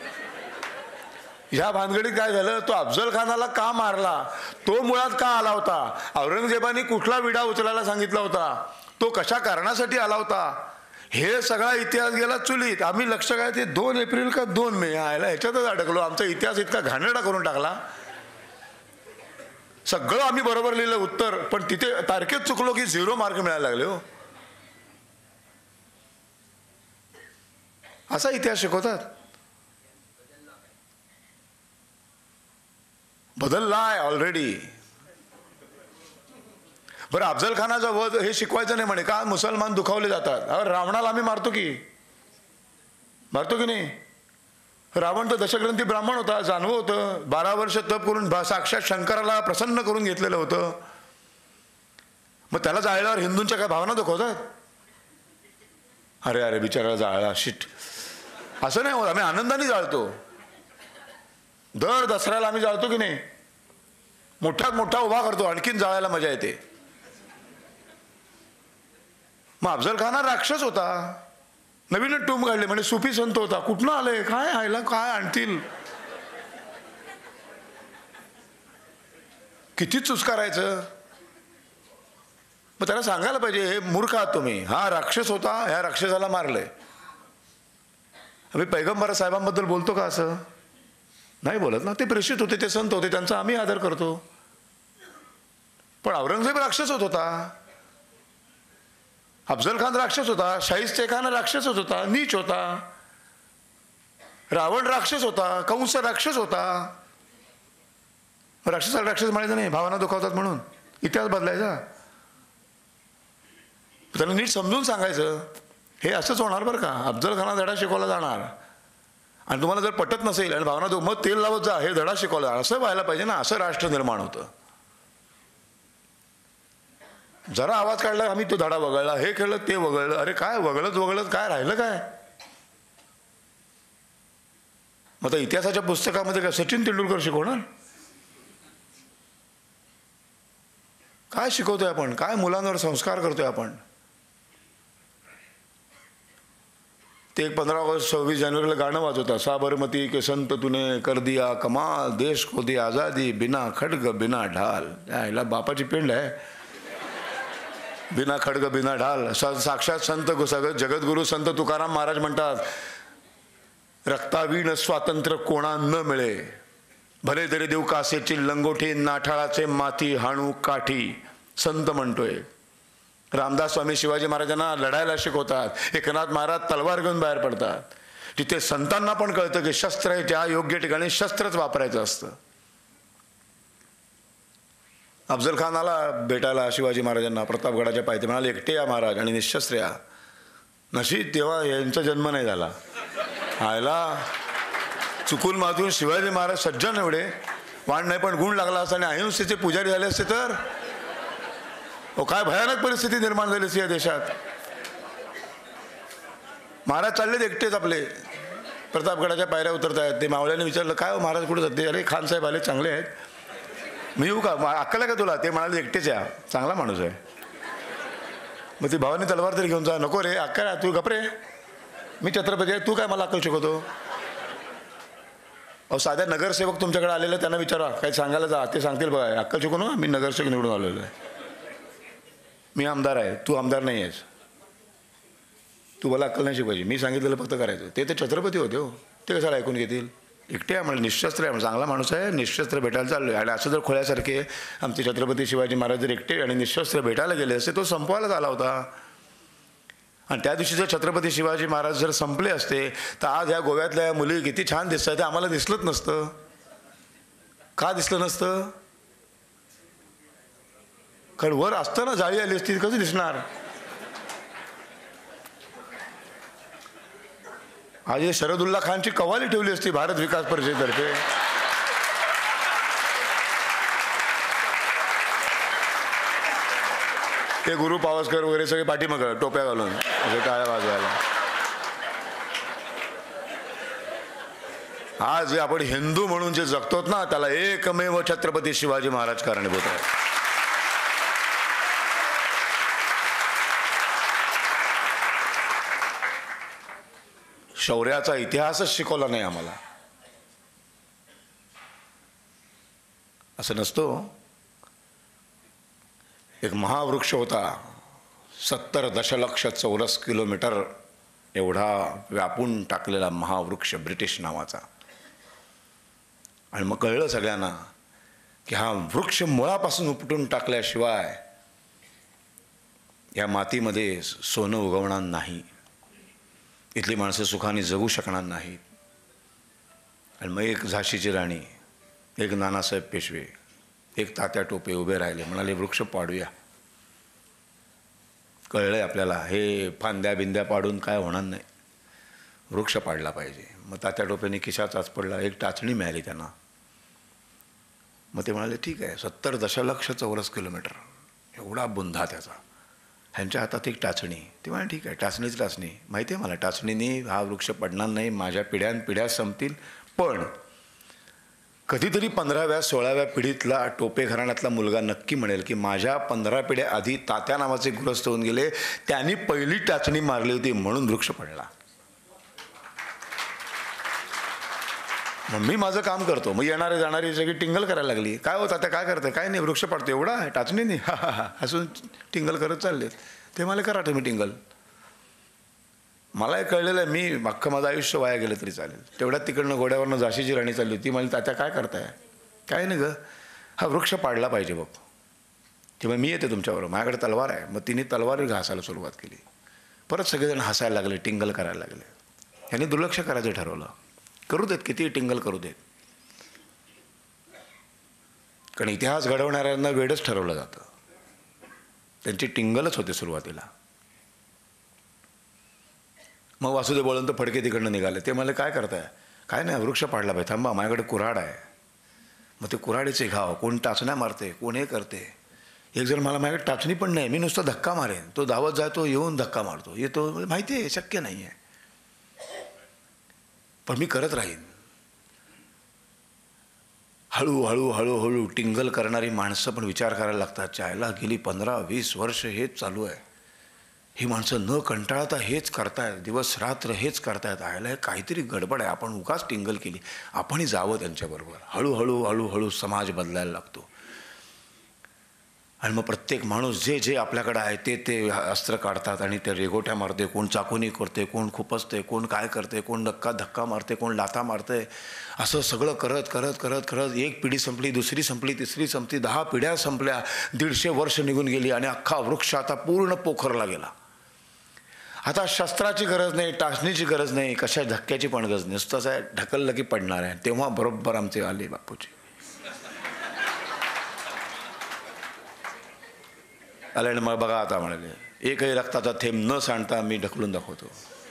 ह्या भानगडीत काय झालं? तो अफजल खानाला का मारला? तो मुळात का आला होता? औरंगजेबाने कुठला विडा उचलायला सांगितला होता? तो कशा कारणासाठी आला होता? हे सगळा इतिहास गेला चुलीत. आम्ही लक्ष काय ते 2 एप्रिल का 2 मे यायला ह्याच्यातच अडकलो. आमचा इतिहास इतका घाणेरडा करून टाकला. सगळं आम्ही बरोबर लिहिलं उत्तर, पण तिथे तारखेत चुकलो की 0 मार्क मिळायला लागले. हो, असा इतिहास शिकवतात. बदललाय ऑलरेडी. बरं, अफजल खानाचा वध हे शिकवायचं नाही म्हणे का? मुसलमान दुखावले जातात. अरे रावणाला आम्ही मारतो की नाही? रावण तर दशग्रंथी ब्राह्मण होता, जानवं होतं. 12 वर्ष तप करून साक्षात शंकराला प्रसन्न करून घेतलेलं होतं. मग त्याला जाळल्यावर हिंदूंच्या काय भावना दुखवतात? अरे बिचाराला जाळला, शिट. असं नाही होत. आम्ही आनंदाने जाळतो. दर दसऱ्याला आम्ही जाळतो की नाही? मोठ्यात मोठा उभा करतो, आणखीन जाळायला मजा येते. मग अफजल खान हा राक्षस होता. नवीनच टूम काढले म्हणजे सुफी संत होता. कुठनं आले? काय आयला काय आणतील? किती चुस्कारायचं? मग त्याला सांगायला पाहिजे, हे मूर्ख आहात तुम्ही. हा राक्षस होता, ह्या राक्षसाला मारलंय. आम्ही पैगंबर साहेबांबद्दल बोलतो का असं? नाही बोलत ना. ते प्रेषित होते, ते संत होते, त्यांचा आम्ही आदर करतो. पण औरंगजेब राक्षस होता, अफजल खान राक्षस होता, शाहिस्ते खान राक्षसच होता, नीच होता. रावण राक्षस होता, कंस राक्षस होता. राक्षसाला राक्षस म्हणायचं नाही, भावना दुखावतात म्हणून. इतिहास बदलायचा. त्यांना नीट समजून सांगायचं, हे असंच होणार बरं का. अफजल खाना धडा शिकवला जाणार. आणि तुम्हाला जर पटत नसेल आणि भावना दुख, मग तेल लावत जा, हे धडा शिकवला. असं व्हायला पाहिजे ना. असं राष्ट्र निर्माण होतं. जरा आवाज काढला, आम्ही तो धडा वगळला, हे केलं ते वगळलं. अरे काय वगळत काय राहिलं काय? मग आता इतिहासाच्या पुस्तकामध्ये काय सचिन तेंडुलकर शिकवणार? काय शिकवतोय आपण? काय मुलांवर संस्कार करतोय आपण? ते 15 ऑगस्ट 26 जानेवारीला गाणं वाजवतात, साबरमती के संत तूने कर दिया कमाल, देश को दी आजादी बिना खडग बिना ढाल. याला बापाची पिंड आहे. बिना खडग बिना ढाल. साक्षात संत जगद्गुरु संत तुकाराम महाराज म्हणतात, रक्तावीण स्वातंत्र्य कोणा न मिळे, भले तरी देऊ कासेची लंगोटी, नाठाळाचे माती हाणू काठी. संत म्हणतोय. रामदास स्वामी शिवाजी महाराजांना लढायला शिकवतात. एकनाथ महाराज तलवार घेऊन बाहेर पडतात. तिथे संतांना पण कळतं की शस्त्र त्या योग्य ठिकाणी शस्त्रच वापरायचं असतं. अफजल खानाला भेटायला शिवाजी महाराजांना प्रतापगडाच्या पायथ्याशी, म्हणाले एकटे या महाराज आणि निशस्त्र या. नशीब तेव्हा यांचा जन्म नाही झाला. आयला चुकून मातून शिवाजी महाराज सज्जन एवढे, वाण नाही पण गुण लागला असता आणि अहिंसेचे पुजारी झाले असते तर काय भयानक परिस्थिती निर्माण झाली असती या देशात. महाराज चाललेत एकटेच आपले, प्रतापगडाच्या पायऱ्या उतरत आहेत. ते मावळ्याने विचारलं, काय हो महाराज कुठे जाते? अरे खान साहेब आले, चांगले आहेत. मी येऊ का? अक्कल आहे का तुला? ते म्हणाले एकटेच या, चांगला माणूस आहे. मग ती भावानी तलवार तरी घेऊन जा. नको रे अक्कल, तू गपरे, मी छत्रपती आहे, तू काय मला अक्कल शिकवतो? अहो साध्या नगरसेवक तुमच्याकडे आलेले, त्यांना विचारा, काही सांगायला जा, ते सांगतील बघा. अक्कल शिकू ना, मी नगरसेवक निवडून आलेलो आहे, मी आमदार आहे, तू आमदार नाही आहेस. तू मला अक्कल नाही शिकवायची, मी सांगितलेलं फक्त करायचं. ते छत्रपती होते हो, ते कशाला ऐकून घेतील? एकटे आहे म्हणजे निशस्त्र आहे, चांगला माणूस आहे, निशस्त्र भेटायला चाललो आहे. आणि असं जर खोळ्यासारखे आमचे छत्रपती शिवाजी महाराज जर एकटे आणि निशस्त्र भेटायला गेले असते, तो संपवायलाच आला होता. आणि त्या दिवशी जर छत्रपती शिवाजी महाराज जर संपले असते तर आज ह्या गोव्यातल्या मुली किती छान दिसतात ते आम्हाला दिसलंच नसतं. का दिसलं नसतं? कारण वर असताना जाळी आली असती, कसं दिसणार? आज शरदुल्ला खानची कव्वाली ठेवली असती भारत विकास परिषदेतर्फे. ते गुरु पावसकर वगैरे सगळे पाठीमागं टोप्या घालून असे टाळ्या वाजवायला. आज जे आपण हिंदू म्हणून जे जगतो ना, त्याला एकमेव छत्रपती शिवाजी महाराज कारणीभूत आहे. शौर्याचा इतिहासच शिकवला नाही आम्हाला. असं नसतो. एक महावृक्ष होता, 70 दशलक्ष चौरस किलोमीटर एवढा व्यापून टाकलेला महावृक्ष, ब्रिटिश नावाचा. आणि मग कळलं सगळ्यांना की हा वृक्ष मुळापासून उपटून टाकल्याशिवाय या मातीमध्ये सोनं उगवणार नाही, इथली माणसं सुखाने जगू शकणार नाहीत. आणि मग एक झाशीची राणी, एक नानासाहेब पेशवे, एक तात्या टोपे उभे राहिले, म्हणाले वृक्ष पाडूया. कळलंय आपल्याला हे फांद्या बिंद्या पाडून काय होणार नाही, वृक्ष पाडला पाहिजे. मग तात्या टोपेने खिशात आज पडला, एक टाचणी मिळाली त्यांना. मग ते म्हणाले ठीक आहे, 70 दशलक्ष चौरस किलोमीटर एवढा बुंधा त्याचा, ह्यांच्या हातात एक टाचणी. ते म्हणाले ठीक आहे, टाचणीच टाचणी. माहिती आहे मला, टाचणीने हा वृक्ष पडणार नाही, माझ्या पिढ्यानपिढ्या संपतील. पण कधीतरी 15व्या 16व्या पिढीतला टोपे घराण्यातला मुलगा नक्की म्हणेल की माझ्या 15 पिढ्या आधी तात्या नावाचे गृहस्थ होऊन गेले, त्यांनी पहिली टाचणी मारली होती म्हणून वृक्ष पडला. मग मी माझं काम करतो. मग येणारे जाणारी सगळी टिंगल करायला लागली, काय होतं आता, काय करतं? काय नाही, वृक्ष पडतो एवढा आहे, टाचणी नाही, हा हा हा असून टिंगल करत चालले. ते मला करा तुम्ही टिंगल. मला एक कळलेलं आहे, मी अख्खं माझं आयुष्य वाया गेलं तरी चालेल. तेवढ्यात तिकडनं घोड्यावरनं झाशीची राणी चालली होती. मला तात्या काय करताय? काय नाही गं, हा वृक्ष पाडला पाहिजे बघ. तेव्हा मी येते तुमच्याबरोबर, माझ्याकडे तलवार आहे. मग तिने तलवार घासायला सुरुवात केली. परत सगळेजण हसायला लागले, टिंगल करायला लागले. यांनी दुर्लक्ष करायचं ठरवलं. करू देत, किती टिंगल करू देत, कारण इतिहास घडवणाऱ्यांना वेडच ठरवलं जातं. त्यांची टिंगलच होते सुरुवातीला. मग वासुदेव बळवंत फडके तिकडनं निघाले. ते मला काय करताय? काय नाही, वृक्ष पाडला पाहिजे, थांबा माझ्याकडे कुऱ्हाड आहे. मग ते कुऱ्हाडीचे घाव, कोण टाचण्या मारते, कोण हे करते. एक जण मला माझ्याकडे टाचणी पण नाही, मी नुसता धक्का मारेन. तो धावत जातो, येऊन धक्का मारतो, येतो. माहिती आहे शक्य नाही आहे, पण मी करत राहीन. हळूहळू हळूहळू टिंगल करणारी माणसं पण विचार करायला लागतात, चायला गेली 15-20 वर्ष हेच चालू आहे, ही माणसं न कंटाळता हेच करतायत, दिवस रात्र हेच करतायत, आयला हे काहीतरी गडबड आहे, आपण उगाच टिंगल केली, आपणही जावं त्यांच्याबरोबर. हळूहळू हळूहळू समाज बदलायला लागतो. आणि मग प्रत्येक माणूस जे जे आपल्याकडे आहे ते ते अस्त्र काढतात आणि ते रेगोट्या मारते, कोण चाकूनी करते, कोण खुपसते, कोण काय करते, कोण धक्का मारते, कोण लाथा मारते. असं सगळं करत करत करत करत एक पिढी संपली, दुसरी संपली, तिसरी संपली, 10 पिढ्या संपल्या, 150 वर्ष निघून गेली आणि अख्खा वृक्ष आता पूर्ण पोखरला गेला. आता शस्त्राची गरज नाही, टाचणीची गरज नाही, कशा धक्क्याची पण गरज नाही, नुसतंच आहे ढकललं की पडणार आहे. तेव्हा बरोबर आमचे आले बापूजी आले आणि मग बघा आता म्हणाले, एकही रक्ताचा थेंब न सांडता मी ढकलून दाखवतो.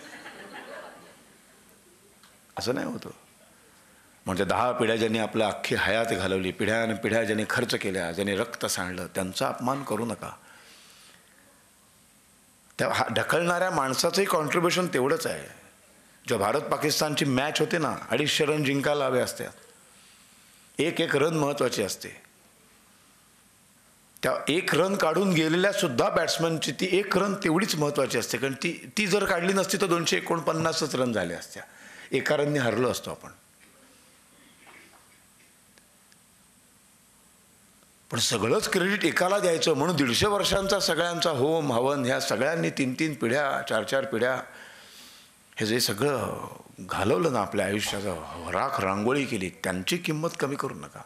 असं नाही होतं. म्हणजे 10 पिढ्या ज्यांनी आपल्या अख्खी हयात घालवली, पिढ्यान पिढ्या ज्यांनी खर्च केल्या, ज्यांनी रक्त सांडलं, त्यांचा अपमान करू नका. त्या ढकलणाऱ्या माणसाचंही कॉन्ट्रीब्युशन तेवढंच आहे. जो भारत पाकिस्तानची मॅच होते ना, 250 रन जिंकायला हवे असतात. एक रन महत्त्वाची असते. त्या 1 रन काढून गेलेल्या सुद्धा बॅट्समनची ती 1 रन तेवढीच महत्त्वाची असते, कारण ती जर काढली नसती तर 249 रन झाले असत्या. 1 रनने हरलो असतो आपण. पण सगळंच क्रेडिट एकाला द्यायचं म्हणून 150 वर्षांचा सगळ्यांचा होम हवन ह्या सगळ्यांनी 3-3 पिढ्या 4-4 पिढ्या हे जे सगळं घालवलं ना आपल्या आयुष्याचं, राख रांगोळी केली, त्यांची किंमत कमी करू नका.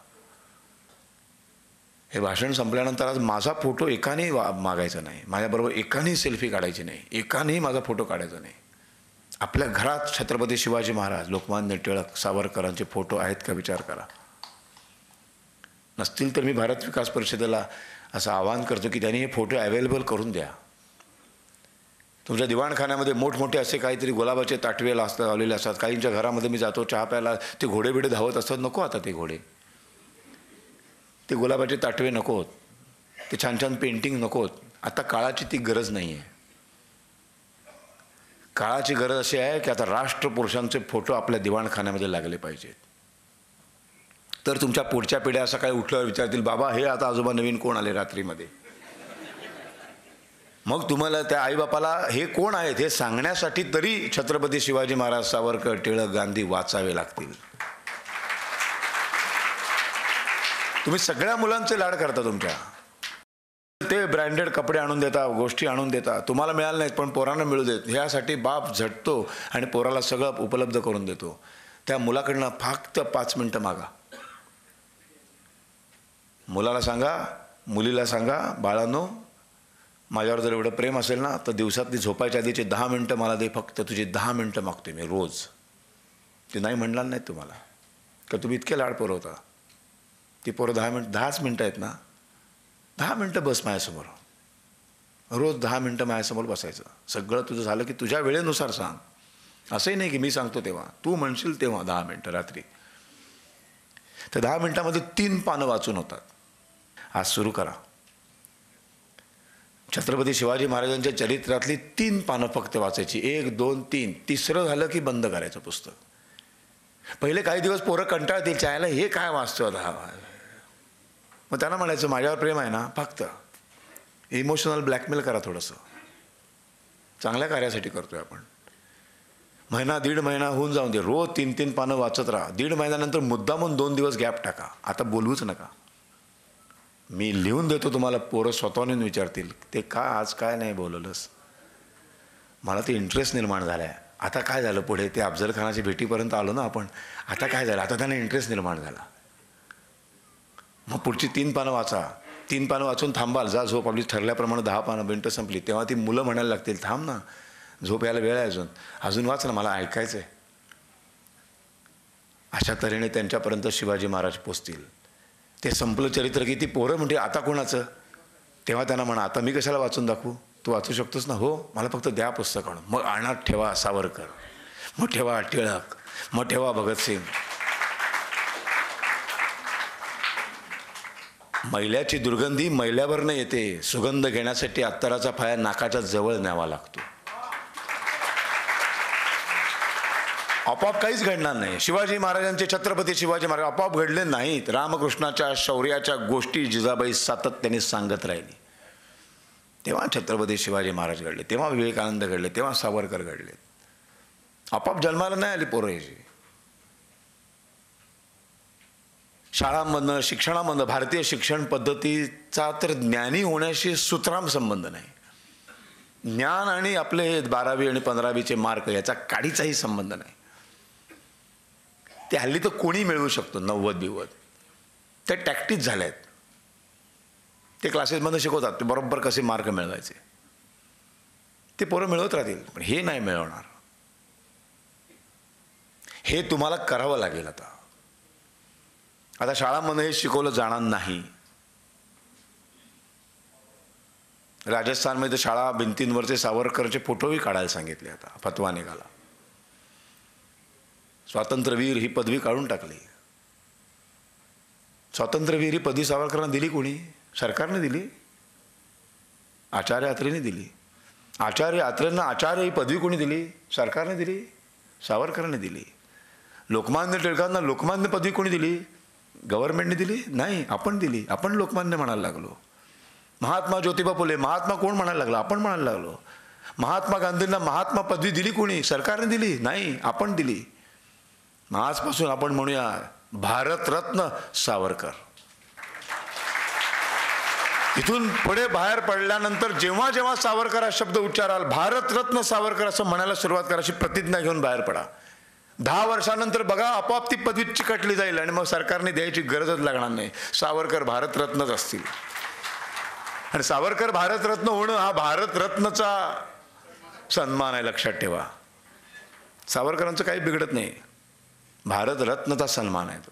हे भाषण संपल्यानंतर आज माझा फोटो एकानेही मागायचा नाही, माझ्याबरोबर एकानेही सेल्फी काढायची नाही, एकानेही माझा फोटो काढायचा नाही. आपल्या घरात छत्रपती शिवाजी महाराज, लोकमान्य टिळक, सावरकरांचे फोटो आहेत का विचार करा. नसतील तर मी भारत विकास परिषदेला असं आवाहन करतो की त्यांनी हे फोटो अवेलेबल करून द्या. तुमच्या दिवाणखान्यामध्ये मोठमोठे असे काहीतरी गुलाबाचे ताटवे लावलेले असतात. काहींच्या घरामध्ये मी जातो चहा प्यायला, ते घोडे बिडे धावत असतात. नको आता ते घोडे, ते गुलाबाचे ताटवे नकोत, ते छान छान पेंटिंग नकोत. आता काळाची ती गरज नाही आहे. काळाची गरज अशी आहे की आता राष्ट्रपुरुषांचे फोटो आपल्या दिवाणखान्यामध्ये लागले पाहिजेत. तर तुमच्या पुढच्या पिढ्या सकाळी उठल्यावर विचारतील, बाबा हे आता आजोबा नवीन कोण आले रात्रीमध्ये. मग तुम्हाला त्या आईबापाला हे कोण आहेत हे सांगण्यासाठी तरी छत्रपती शिवाजी महाराज, सावरकर, टिळक, गांधी वाचावे लागतील. तुम्ही सगळ्या मुलांचे लाड करता. तुमच्या ते ब्रँडेड कपडे आणून देता, गोष्टी आणून देता, तुम्हाला मिळालं नाहीत पण पोरांना मिळू देत. ह्यासाठी बाप झटतो आणि पोराला सगळं उपलब्ध करून देतो. त्या मुलाकडनं फक्त 5 मिनटं मागा. मुलाला सांगा, मुलीला सांगा, बाळांनो माझ्यावर जर एवढं प्रेम असेल ना तर दिवसातली झोपायच्या आधीचे 10 मिनटं मला दे. फक्त तुझे 10 मिनटं मागते मी रोज. ते नाही म्हणणार नाहीत तुम्हाला का तुम्ही इतके लाड पुरवता. ती पोरं 10च मिनटं आहेत ना, 10 मिनटं बस माझ्यासमोर. रोज 10 मिनटं माझ्यासमोर बसायचं. सगळं तुझं झालं की तुझ्या वेळेनुसार सांग. असंही नाही की मी सांगतो तेव्हा, तू म्हणशील तेव्हा 10 मिनटं रात्री. तर 10 मिनटामध्ये 3 पानं वाचून होतात. आज सुरू करा. छत्रपती शिवाजी महाराजांच्या चरित्रातली 3 पानं फक्त वाचायची. 1, 2, 3. तिसरं झालं की बंद करायचं पुस्तक. पहिले काही दिवस पोरं कंटाळतील, चायला हे काय वाचतो आता. मग त्यांना म्हणायचं माझ्यावर प्रेम आहे ना, फक्त इमोशनल ब्लॅकमेल करा थोडंसं. चांगल्या कार्यासाठी करतोय आपण. महिना 1.5 महिना होऊन जाऊन दे, रोज 3-3 पानं वाचत राहा. 1.5 महिन्यानंतर मुद्दामून 2 दिवस गॅप टाका. आता बोलवूच नका. मी लिहून देतो तुम्हाला. पोरं स्वतःहून विचारतील ते का आज काय नाही बोलवलंस. मला ते इंटरेस्ट निर्माण झाला आहे. आता काय झालं पुढे, ते अफजल खानाच्या भेटीपर्यंत आलो ना आपण. आता काय झालं, आता त्यांना इंटरेस्ट निर्माण झाला. मग पुढची 3 पानं वाचा. 3 पानं वाचून थांबाल, जा झोप. आपली ठरल्याप्रमाणे 10 मिनटं संपली. तेव्हा ती मुलं म्हणायला लागतील थांब ना, झोप यायला वेळ आहे, अजून वाच ना, मला ऐकायचं आहे. अशा तऱ्हेने त्यांच्यापर्यंत शिवाजी महाराज पोचतील. ते संपलं चरित्र की ती पोरं म्हणते आता कोणाचं. तेव्हा त्यांना म्हणा आता मी कशाला वाचून दाखवू, तू वाचू शकतोस ना. हो, मला फक्त द्या पुस्तक आणून. मग आणत ठेवा सावरकर, मग ठेवा टिळक, मग ठेवा भगतसिंग. मैल्याची दुर्गंधी मैल्यावरनं येते. सुगंध घेण्यासाठी अत्तराचा फाया नाकाच्या जवळ न्यावा लागतो. आपोआप काहीच घडणार नाही. शिवाजी महाराजांचे, छत्रपती शिवाजी महाराज आपोआप घडले नाहीत. रामकृष्णाच्या शौर्याच्या गोष्टी जिजाबाई सातत्याने सांगत राहिली. तेव्हा छत्रपती शिवाजी महाराज घडले, तेव्हा विवेकानंद घडले, तेव्हा सावरकर घडले. आपोआप जन्माला नाही आली पोरं ह्याची. शाळांमधनं, शिक्षणामधनं, भारतीय शिक्षण पद्धतीचा तर ज्ञानी होण्याशी सुतराम संबंध नाही. ज्ञान आणि आपले 12वी आणि 15वीचे मार्क याचा काडीचाही संबंध नाही. ते हल्ली तर कोणी मिळवू शकतो. 90-90 ते टॅक्टिस झाले आहेत. ते क्लासेसमध्ये शिकवतात ते बरोबर कसे मार्क मिळवायचे. ते पोरं मिळवत राहतील, पण हे नाही मिळवणार. हे तुम्हाला करावं लागेल. आता शाळांमध्ये हे शिकवलं जाणार नाही. राजस्थानमध्ये शाळा भिंतींवरचे सावरकरचे फोटोही काढायला सांगितले. आता फतवा निघाला. स्वातंत्र्यवीर ही पदवी काढून टाकली. स्वातंत्र्यवीर ही पदवी सावरकरांना दिली कोणी? सरकारने दिली. आचार्य अत्रेंनी दिली. आचार्य अत्रेंना आचार्य ही पदवी कोणी दिली? सरकारने दिली, सावरकरांनी दिली. लोकमान्य टिळकांना लोकमान्य पदवी कोणी दिली? गव्हर्नमेंटने दिली? नाही, आपण दिली. आपण लोकमान्य म्हणायला लागलो. महात्मा ज्योतिबा फुले महात्मा कोण म्हणायला लागला? आपण म्हणायला लागलो. महात्मा गांधींना महात्मा पदवी दिली कोणी? सरकारने दिली? नाही, आपण दिली. आजपासून आपण म्हणूया भारतरत्न सावरकर. इथून पुढे बाहेर पडल्यानंतर जेव्हा जेव्हा सावरकर हा शब्द उच्चाराल, भारतरत्न सावरकर असं म्हणायला सुरुवात करा, अशी प्रतिज्ञा घेऊन बाहेर पडा. 10 वर्षानंतर बघा, आपोआप ती पदवी चिकटली जाईल आणि मग सरकारने द्यायची गरजच लागणार नाही. सावरकर भारतरत्नच असतील. आणि सावरकर भारतरत्न होणं हा भारतरत्नचा सन्मान आहे, लक्षात ठेवा. सावरकरांचं काही बिघडत नाही, भारतरत्नचा सन्मान आहे तो.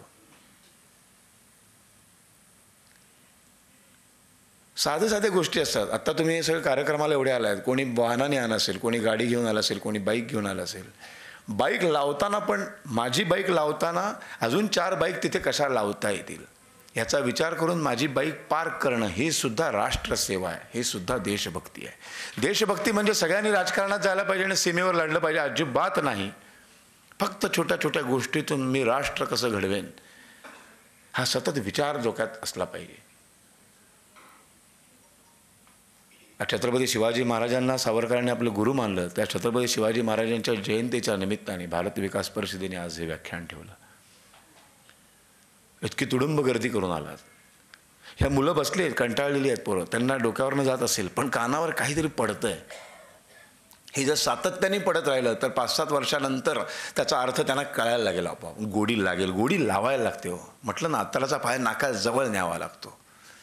साधे साधे गोष्टी असतात. आता तुम्ही सगळे कार्यक्रमाला एवढे आलात, कोणी वाहनाने आला असेल, कोणी गाडी घेऊन आला असेल, कोणी बाईक घेऊन आला असेल. बाईक लावताना पण माझी बाईक लावताना अजून 4 बाईक तिथे कशा लावता येतील याचा विचार करून माझी बाईक पार्क करणं, हे सुद्धा राष्ट्रसेवा आहे, हे सुद्धा देशभक्ती आहे. देशभक्ती म्हणजे सगळ्यांनी राजकारणात जायला पाहिजे आणि सीमेवर लढलं पाहिजे, अजिबात नाही. फक्त छोट्या छोट्या गोष्टीतून मी राष्ट्र कसं घडवेन हा सतत विचार डोक्यात असला पाहिजे. छत्रपती शिवाजी महाराजांना सावरकरांनी आपलं गुरु मानलं. त्या छत्रपती शिवाजी महाराजांच्या जयंतीच्या निमित्ताने भारत विकास परिषदेने आज हे व्याख्यान ठेवलं. इतकी तुडुंब गर्दी करून आलात. ह्या मुलं बसली आहेत, कंटाळलेली आहेत पोरं, त्यांना डोक्यावरनं जात असेल, पण कानावर काहीतरी पडतंय. हे जर सातत्याने पडत राहिलं तर 5-7 वर्षानंतर त्याचा अर्थ त्यांना कळायला लागेल, आपोआप गोडी लागेल. गोडी लावायला लागते हो. म्हटलं ना, अत्तराचा पाय नाकाजवळ न्यावा लागतो.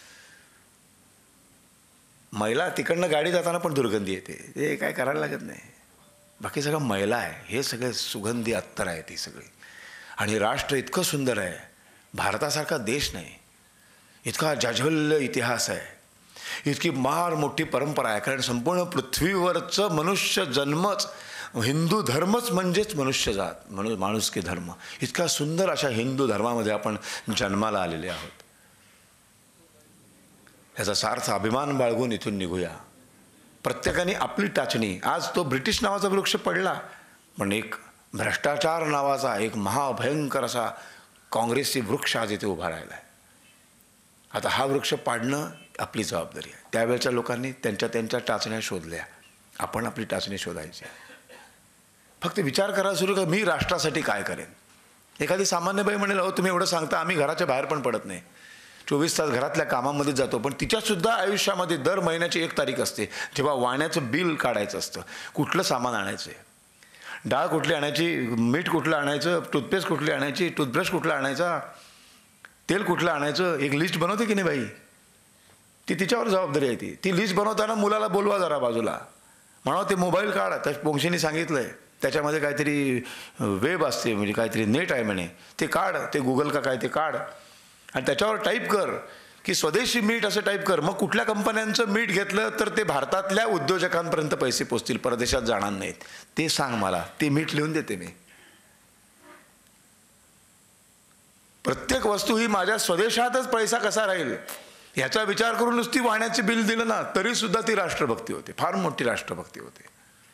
मैला तिकडनं गाडी जाताना पण दुर्गंधी येते, ते काय करायला लागत नाही. बाकी सगळं मैला आहे, हे सगळे सुगंधी अत्तर आहे ती सगळी. आणि राष्ट्र इतकं सुंदर आहे, भारतासारखा देश नाही, इतका जाज्वल्य इतिहास आहे, इतकी मार मोठी परंपरा आहे. कारण संपूर्ण पृथ्वीवरचं मनुष्य जन्मच, हिंदू धर्मच म्हणजेच मनुष्यजात, म्हणून माणुसकी धर्म. इतका सुंदर अशा हिंदू धर्मामध्ये आपण जन्माला आलेले आहोत. याचा सार्थ अभिमान बाळगून इथून निघूया. प्रत्येकाने आपली टाचणी. आज तो ब्रिटिश नावाचा वृक्ष पडला, पण एक भ्रष्टाचार नावाचा एक महाभयंकर असा काँग्रेसची वृक्ष आज इथे उभा राहिला आहे. आता हा वृक्ष पाडणं आपली जबाबदारी आहे. त्यावेळच्या लोकांनी त्यांच्या टाचण्या शोधल्या, आपण आपली टाचणी शोधायची. फक्त विचार करा सुरू का, मी राष्ट्रासाठी काय करेन. एखादी सामान्य बाई म्हणेल, अहो तुम्ही एवढं सांगता, आम्ही घराच्या बाहेर पण पडत नाही, 24 तास घरातल्या कामामध्ये जातो, पण तिच्यासुद्धा आयुष्यामध्ये दर महिन्याची 1 तारीख असते जेव्हा वाण्याचं बिल काढायचं असतं. कुठलं सामान आणायचं आहे, डाळ कुठली आणायची, मीठ कुठलं आणायचं, टूथपेस्ट कुठली आणायची, टूथब्रश कुठला आणायचा, तेल कुठलं आणायचं, एक लिस्ट बनवते की नाही बाई. ती तिच्यावर जबाबदारी आहे. ती लिस्ट बनवताना मुलाला बोलवा जरा बाजूला, म्हणा ते मोबाईल काढ, त्या पोंक्षीने सांगितलं आहे, त्याच्यामध्ये काहीतरी वेब असते, म्हणजे काहीतरी नेट आहे म्हणे, ते काढ, ते गुगल का काय ते काढ आणि त्याच्यावर टाईप कर की स्वदेशी मीठ असं टाईप कर. मग कुठल्या कंपन्यांचं मीठ घेतलं तर ते भारतातल्या उद्योजकांपर्यंत पैसे पोचतील, परदेशात जाणार नाहीत, ते सांग मला, ते मीठ लिहून देते मी. प्रत्येक वस्तू ही माझ्या स्वदेशातच पैसा कसा राहील याचा विचार करून नुसती वाहण्याचे बिल दिलं ना तरी सुद्धा ती राष्ट्रभक्ती होते, फार मोठी राष्ट्रभक्ती होते.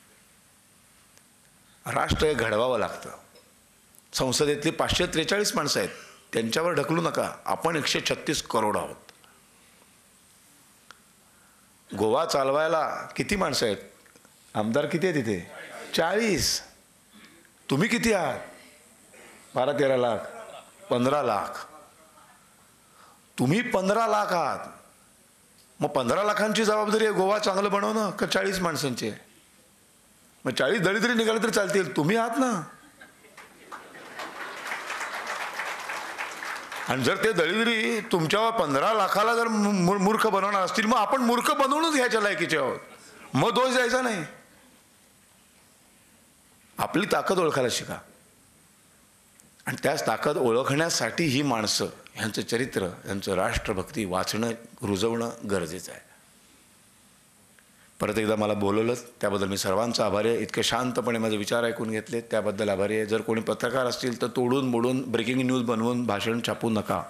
राष्ट्र हे घडवावं लागतं. संसदेतली 543 माणसं आहेत, त्यांच्यावर ढकलू नका. आपण 136 करोड आहोत. गोवा चालवायला किती माणसं आहेत, आमदार किती आहेत तिथे, 40. तुम्ही किती आहात, 12-13 लाख, 15 लाख. तुम्ही 15 लाख आहात. मग 15 लाखांची जबाबदारी आहे गोवा चांगलं बनवणं का 40 माणसांची आहे. मग 40 दलितरी निघाले तरी चालतील, तुम्ही आहात ना. आणि जर ते दलितरी तुमच्या 15 लाखाला जर मूर्ख बनवणार असतील, मग आपण मूर्ख बनवूनच घ्यायच्या लायकीचे आहोत, मग दोष द्यायचा नाही. आपली ताकद ओळखायला शिका. आणि त्याच ताकद ओळखण्यासाठी ही माणसं, यांचं चरित्र, यांचं राष्ट्रभक्ती वाचणं, रुजवणं गरजेचं आहे. परत एकदा मला बोलवलं त्याबद्दल मी सर्वांचा आभारी आहे. इतके शांतपणे माझे विचार ऐकून घेतले त्याबद्दल आभारी आहे. जर कोणी पत्रकार असतील तर तोडून मोडून ब्रेकिंग न्यूज बनवून भाषण छापू नका.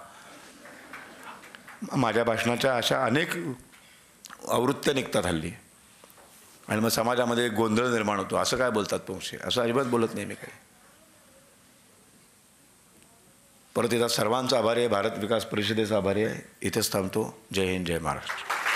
माझ्या भाषणाच्या अशा अनेक आवृत्त्या निघतात हल्ली आणि मग समाजामध्ये गोंधळ निर्माण होतो. असं काय बोलतात पोंक्षे, असं अजिबात बोलत नाही मी काही. परत एकदा सर्वांचा आभारी आहे, भारत विकास परिषदेचा आभारी आहे. इथेच थांबतो. जय हिंद, जय महाराष्ट्र.